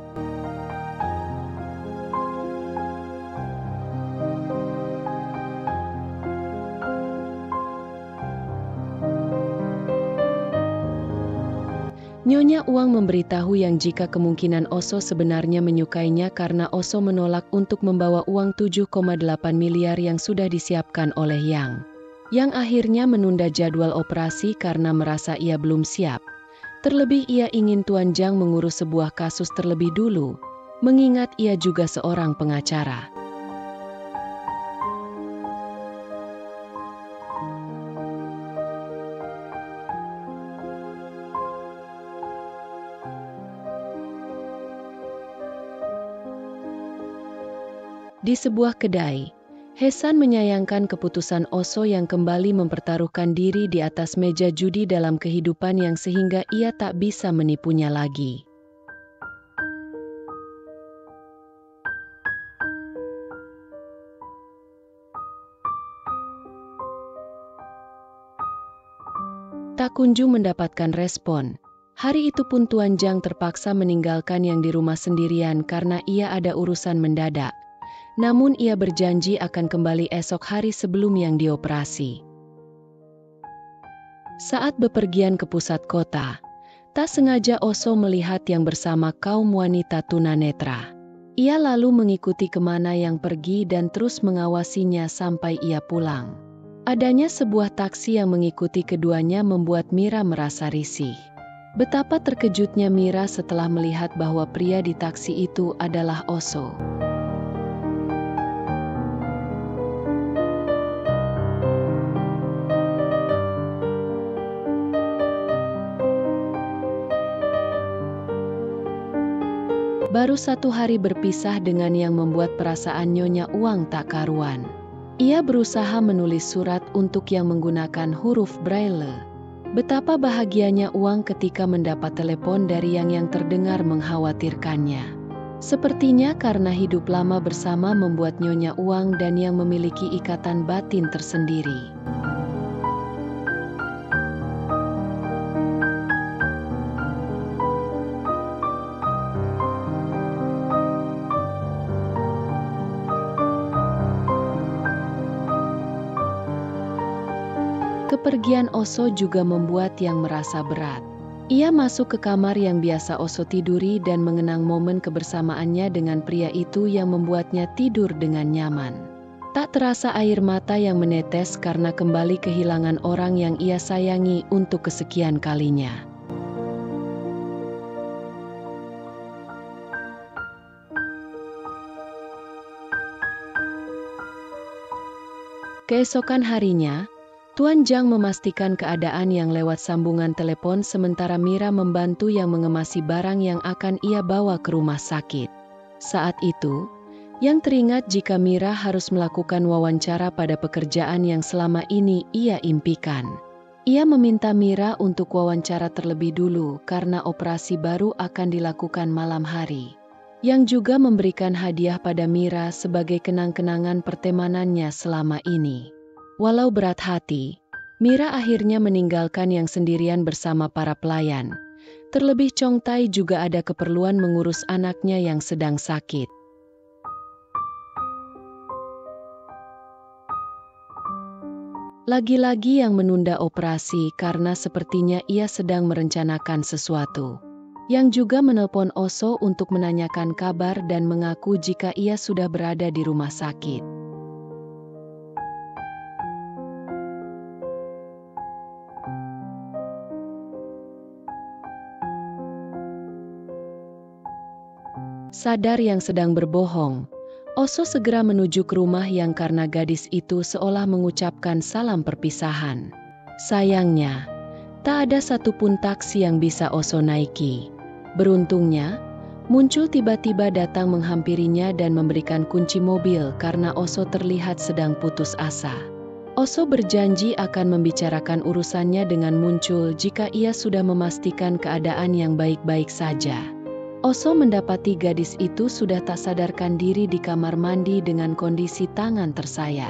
Nyonya Uang memberitahu Yang jika kemungkinan Oso sebenarnya menyukainya karena Oso menolak untuk membawa uang 7,8 miliar yang sudah disiapkan oleh Yang. Yang akhirnya menunda jadwal operasi karena merasa ia belum siap. Terlebih ia ingin Tuan Jang mengurus sebuah kasus terlebih dulu, mengingat ia juga seorang pengacara. Di sebuah kedai, Hesan menyayangkan keputusan Oso yang kembali mempertaruhkan diri di atas meja judi dalam kehidupan yang sehingga ia tak bisa menipunya lagi. Tak kunjung mendapatkan respon. Hari itu pun Tuan Jang terpaksa meninggalkan Yang di rumah sendirian karena ia ada urusan mendadak. Namun ia berjanji akan kembali esok hari sebelum Yang dioperasi. Saat bepergian ke pusat kota, tak sengaja Oso melihat Yang bersama kaum wanita tunanetra. Ia lalu mengikuti kemana Yang pergi dan terus mengawasinya sampai ia pulang. Adanya sebuah taksi yang mengikuti keduanya membuat Mira merasa risih. Betapa terkejutnya Mira setelah melihat bahwa pria di taksi itu adalah Oso. Baru 1 hari berpisah dengan Yang membuat perasaan Nyonya Uang tak karuan. Ia berusaha menulis surat untuk Yang menggunakan huruf Braille. Betapa bahagianya Uang ketika mendapat telepon dari yang terdengar mengkhawatirkannya. Sepertinya karena hidup lama bersama membuat Nyonya Uang dan Yang memiliki ikatan batin tersendiri. Kepergian Oso juga membuat Yang merasa berat. Ia masuk ke kamar yang biasa Oso tiduri dan mengenang momen kebersamaannya dengan pria itu yang membuatnya tidur dengan nyaman. Tak terasa air mata yang menetes karena kembali kehilangan orang yang ia sayangi untuk kesekian kalinya. Keesokan harinya, Tuan Jang memastikan keadaan Yang lewat sambungan telepon sementara Mira membantu Yang mengemasi barang yang akan ia bawa ke rumah sakit. Saat itu, Yang teringat jika Mira harus melakukan wawancara pada pekerjaan yang selama ini ia impikan. Ia meminta Mira untuk wawancara terlebih dulu karena operasi baru akan dilakukan malam hari. Yang juga memberikan hadiah pada Mira sebagai kenang-kenangan pertemanannya selama ini. Walau berat hati, Mira akhirnya meninggalkan Yang sendirian bersama para pelayan. Terlebih Chong Tai juga ada keperluan mengurus anaknya yang sedang sakit. Lagi-lagi yang menunda operasi karena sepertinya ia sedang merencanakan sesuatu. Yang juga menelpon Oso untuk menanyakan kabar dan mengaku jika ia sudah berada di rumah sakit. Sadar yang sedang berbohong, Oso segera menuju ke rumah yang karena gadis itu seolah mengucapkan salam perpisahan. Sayangnya, tak ada satupun taksi yang bisa Oso naiki. Beruntungnya, muncul tiba-tiba datang menghampirinya dan memberikan kunci mobil karena Oso terlihat sedang putus asa. Oso berjanji akan membicarakan urusannya dengan muncul jika ia sudah memastikan keadaan yang baik-baik saja. Oso mendapati gadis itu sudah tak sadarkan diri di kamar mandi dengan kondisi tangan tersayat.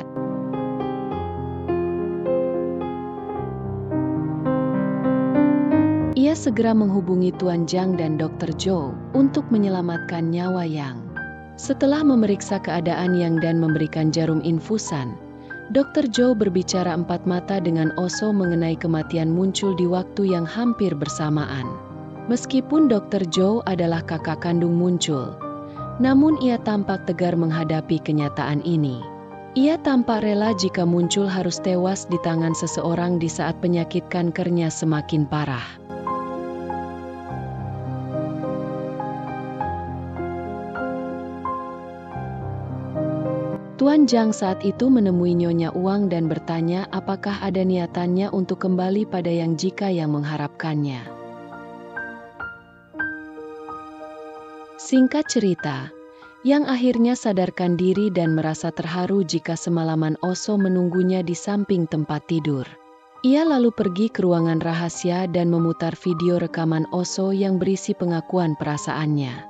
Ia segera menghubungi Tuan Zhang dan Dr. Zhou untuk menyelamatkan nyawa Yang. Setelah memeriksa keadaan Yang dan memberikan jarum infusan, Dr. Zhou berbicara empat mata dengan Oso mengenai kematian muncul di waktu yang hampir bersamaan. Meskipun Dr. Zhou adalah kakak kandung muncul, namun ia tampak tegar menghadapi kenyataan ini. Ia tampak rela jika muncul harus tewas di tangan seseorang di saat penyakit kankernya semakin parah. Tuan Zhang saat itu menemui Nyonya Uang dan bertanya apakah ada niatannya untuk kembali pada Yang jika Yang mengharapkannya. Singkat cerita, Yang akhirnya sadarkan diri dan merasa terharu jika semalaman Oso menunggunya di samping tempat tidur. Ia lalu pergi ke ruangan rahasia dan memutar video rekaman Oso yang berisi pengakuan perasaannya.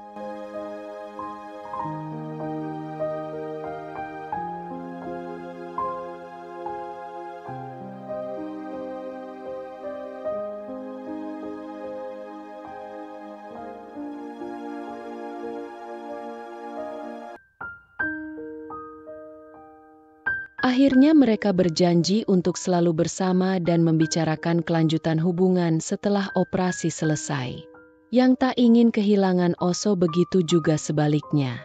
Akhirnya mereka berjanji untuk selalu bersama dan membicarakan kelanjutan hubungan setelah operasi selesai. Yang tak ingin kehilangan Oso begitu juga sebaliknya.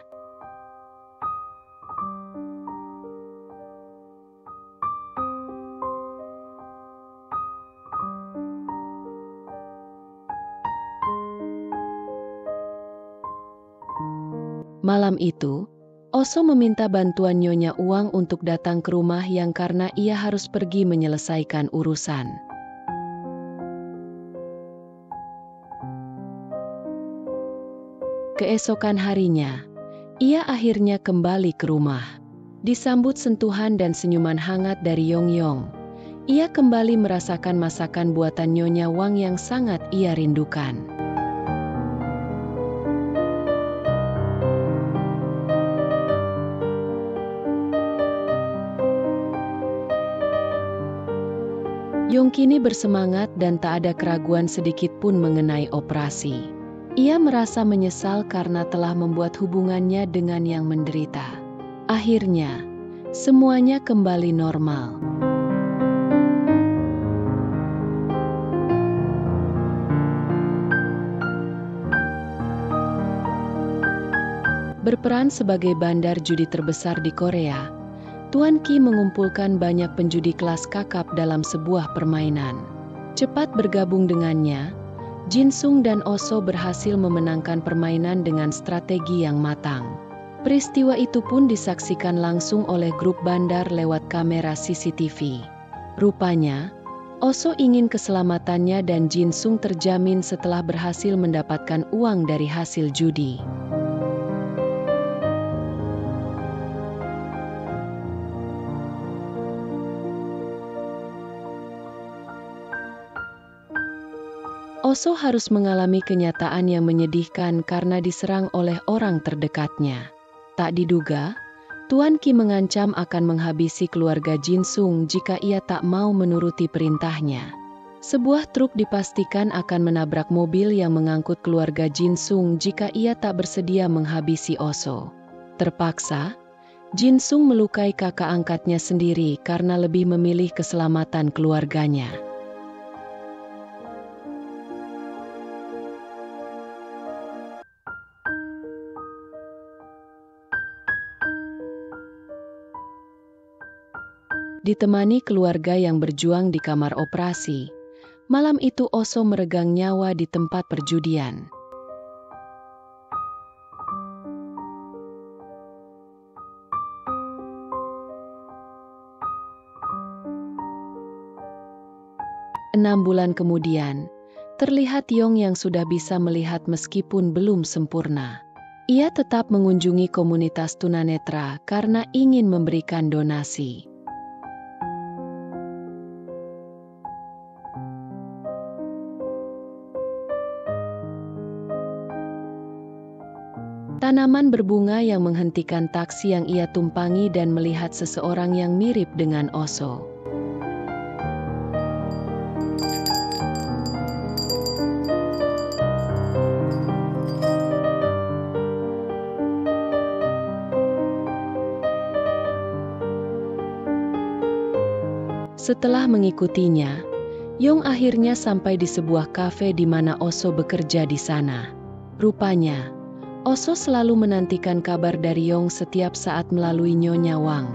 Malam itu, Oso meminta bantuan Nyonya Uang untuk datang ke rumah Yang karena ia harus pergi menyelesaikan urusan. Keesokan harinya, ia akhirnya kembali ke rumah. Disambut sentuhan dan senyuman hangat dari Yong. Ia kembali merasakan masakan buatan Nyonya Uang yang sangat ia rindukan. Yong kini bersemangat dan tak ada keraguan sedikit pun mengenai operasi. Ia merasa menyesal karena telah membuat hubungannya dengan Yang menderita. Akhirnya, semuanya kembali normal. Berperan sebagai bandar judi terbesar di Korea, Tuan Ki mengumpulkan banyak penjudi kelas kakap dalam sebuah permainan. Cepat bergabung dengannya, Jin Sung dan Oso berhasil memenangkan permainan dengan strategi yang matang. Peristiwa itu pun disaksikan langsung oleh grup bandar lewat kamera CCTV. Rupanya, Oso ingin keselamatannya dan Jin Sung terjamin setelah berhasil mendapatkan uang dari hasil judi. Oso harus mengalami kenyataan yang menyedihkan karena diserang oleh orang terdekatnya. Tak diduga, Tuan Ki mengancam akan menghabisi keluarga Jin Sung jika ia tak mau menuruti perintahnya. Sebuah truk dipastikan akan menabrak mobil yang mengangkut keluarga Jin Sung jika ia tak bersedia menghabisi Oso. Terpaksa, Jinsung melukai kakak angkatnya sendiri karena lebih memilih keselamatan keluarganya. Ditemani keluarga yang berjuang di kamar operasi, malam itu Oso meregang nyawa di tempat perjudian. Enam bulan kemudian, terlihat Yong yang sudah bisa melihat meskipun belum sempurna. Ia tetap mengunjungi komunitas tunanetra karena ingin memberikan donasi. Tanaman berbunga yang menghentikan taksi yang ia tumpangi dan melihat seseorang yang mirip dengan Oso. Setelah mengikutinya, Yong akhirnya sampai di sebuah kafe di mana Oso bekerja di sana. Rupanya, Oso selalu menantikan kabar dari Yong setiap saat melalui Nyonya Wang.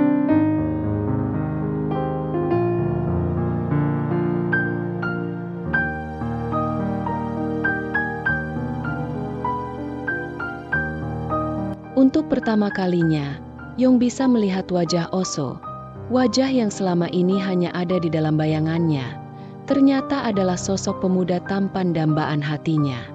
Untuk pertama kalinya, Yong bisa melihat wajah Oso. Wajah yang selama ini hanya ada di dalam bayangannya, ternyata adalah sosok pemuda tampan dambaan hatinya.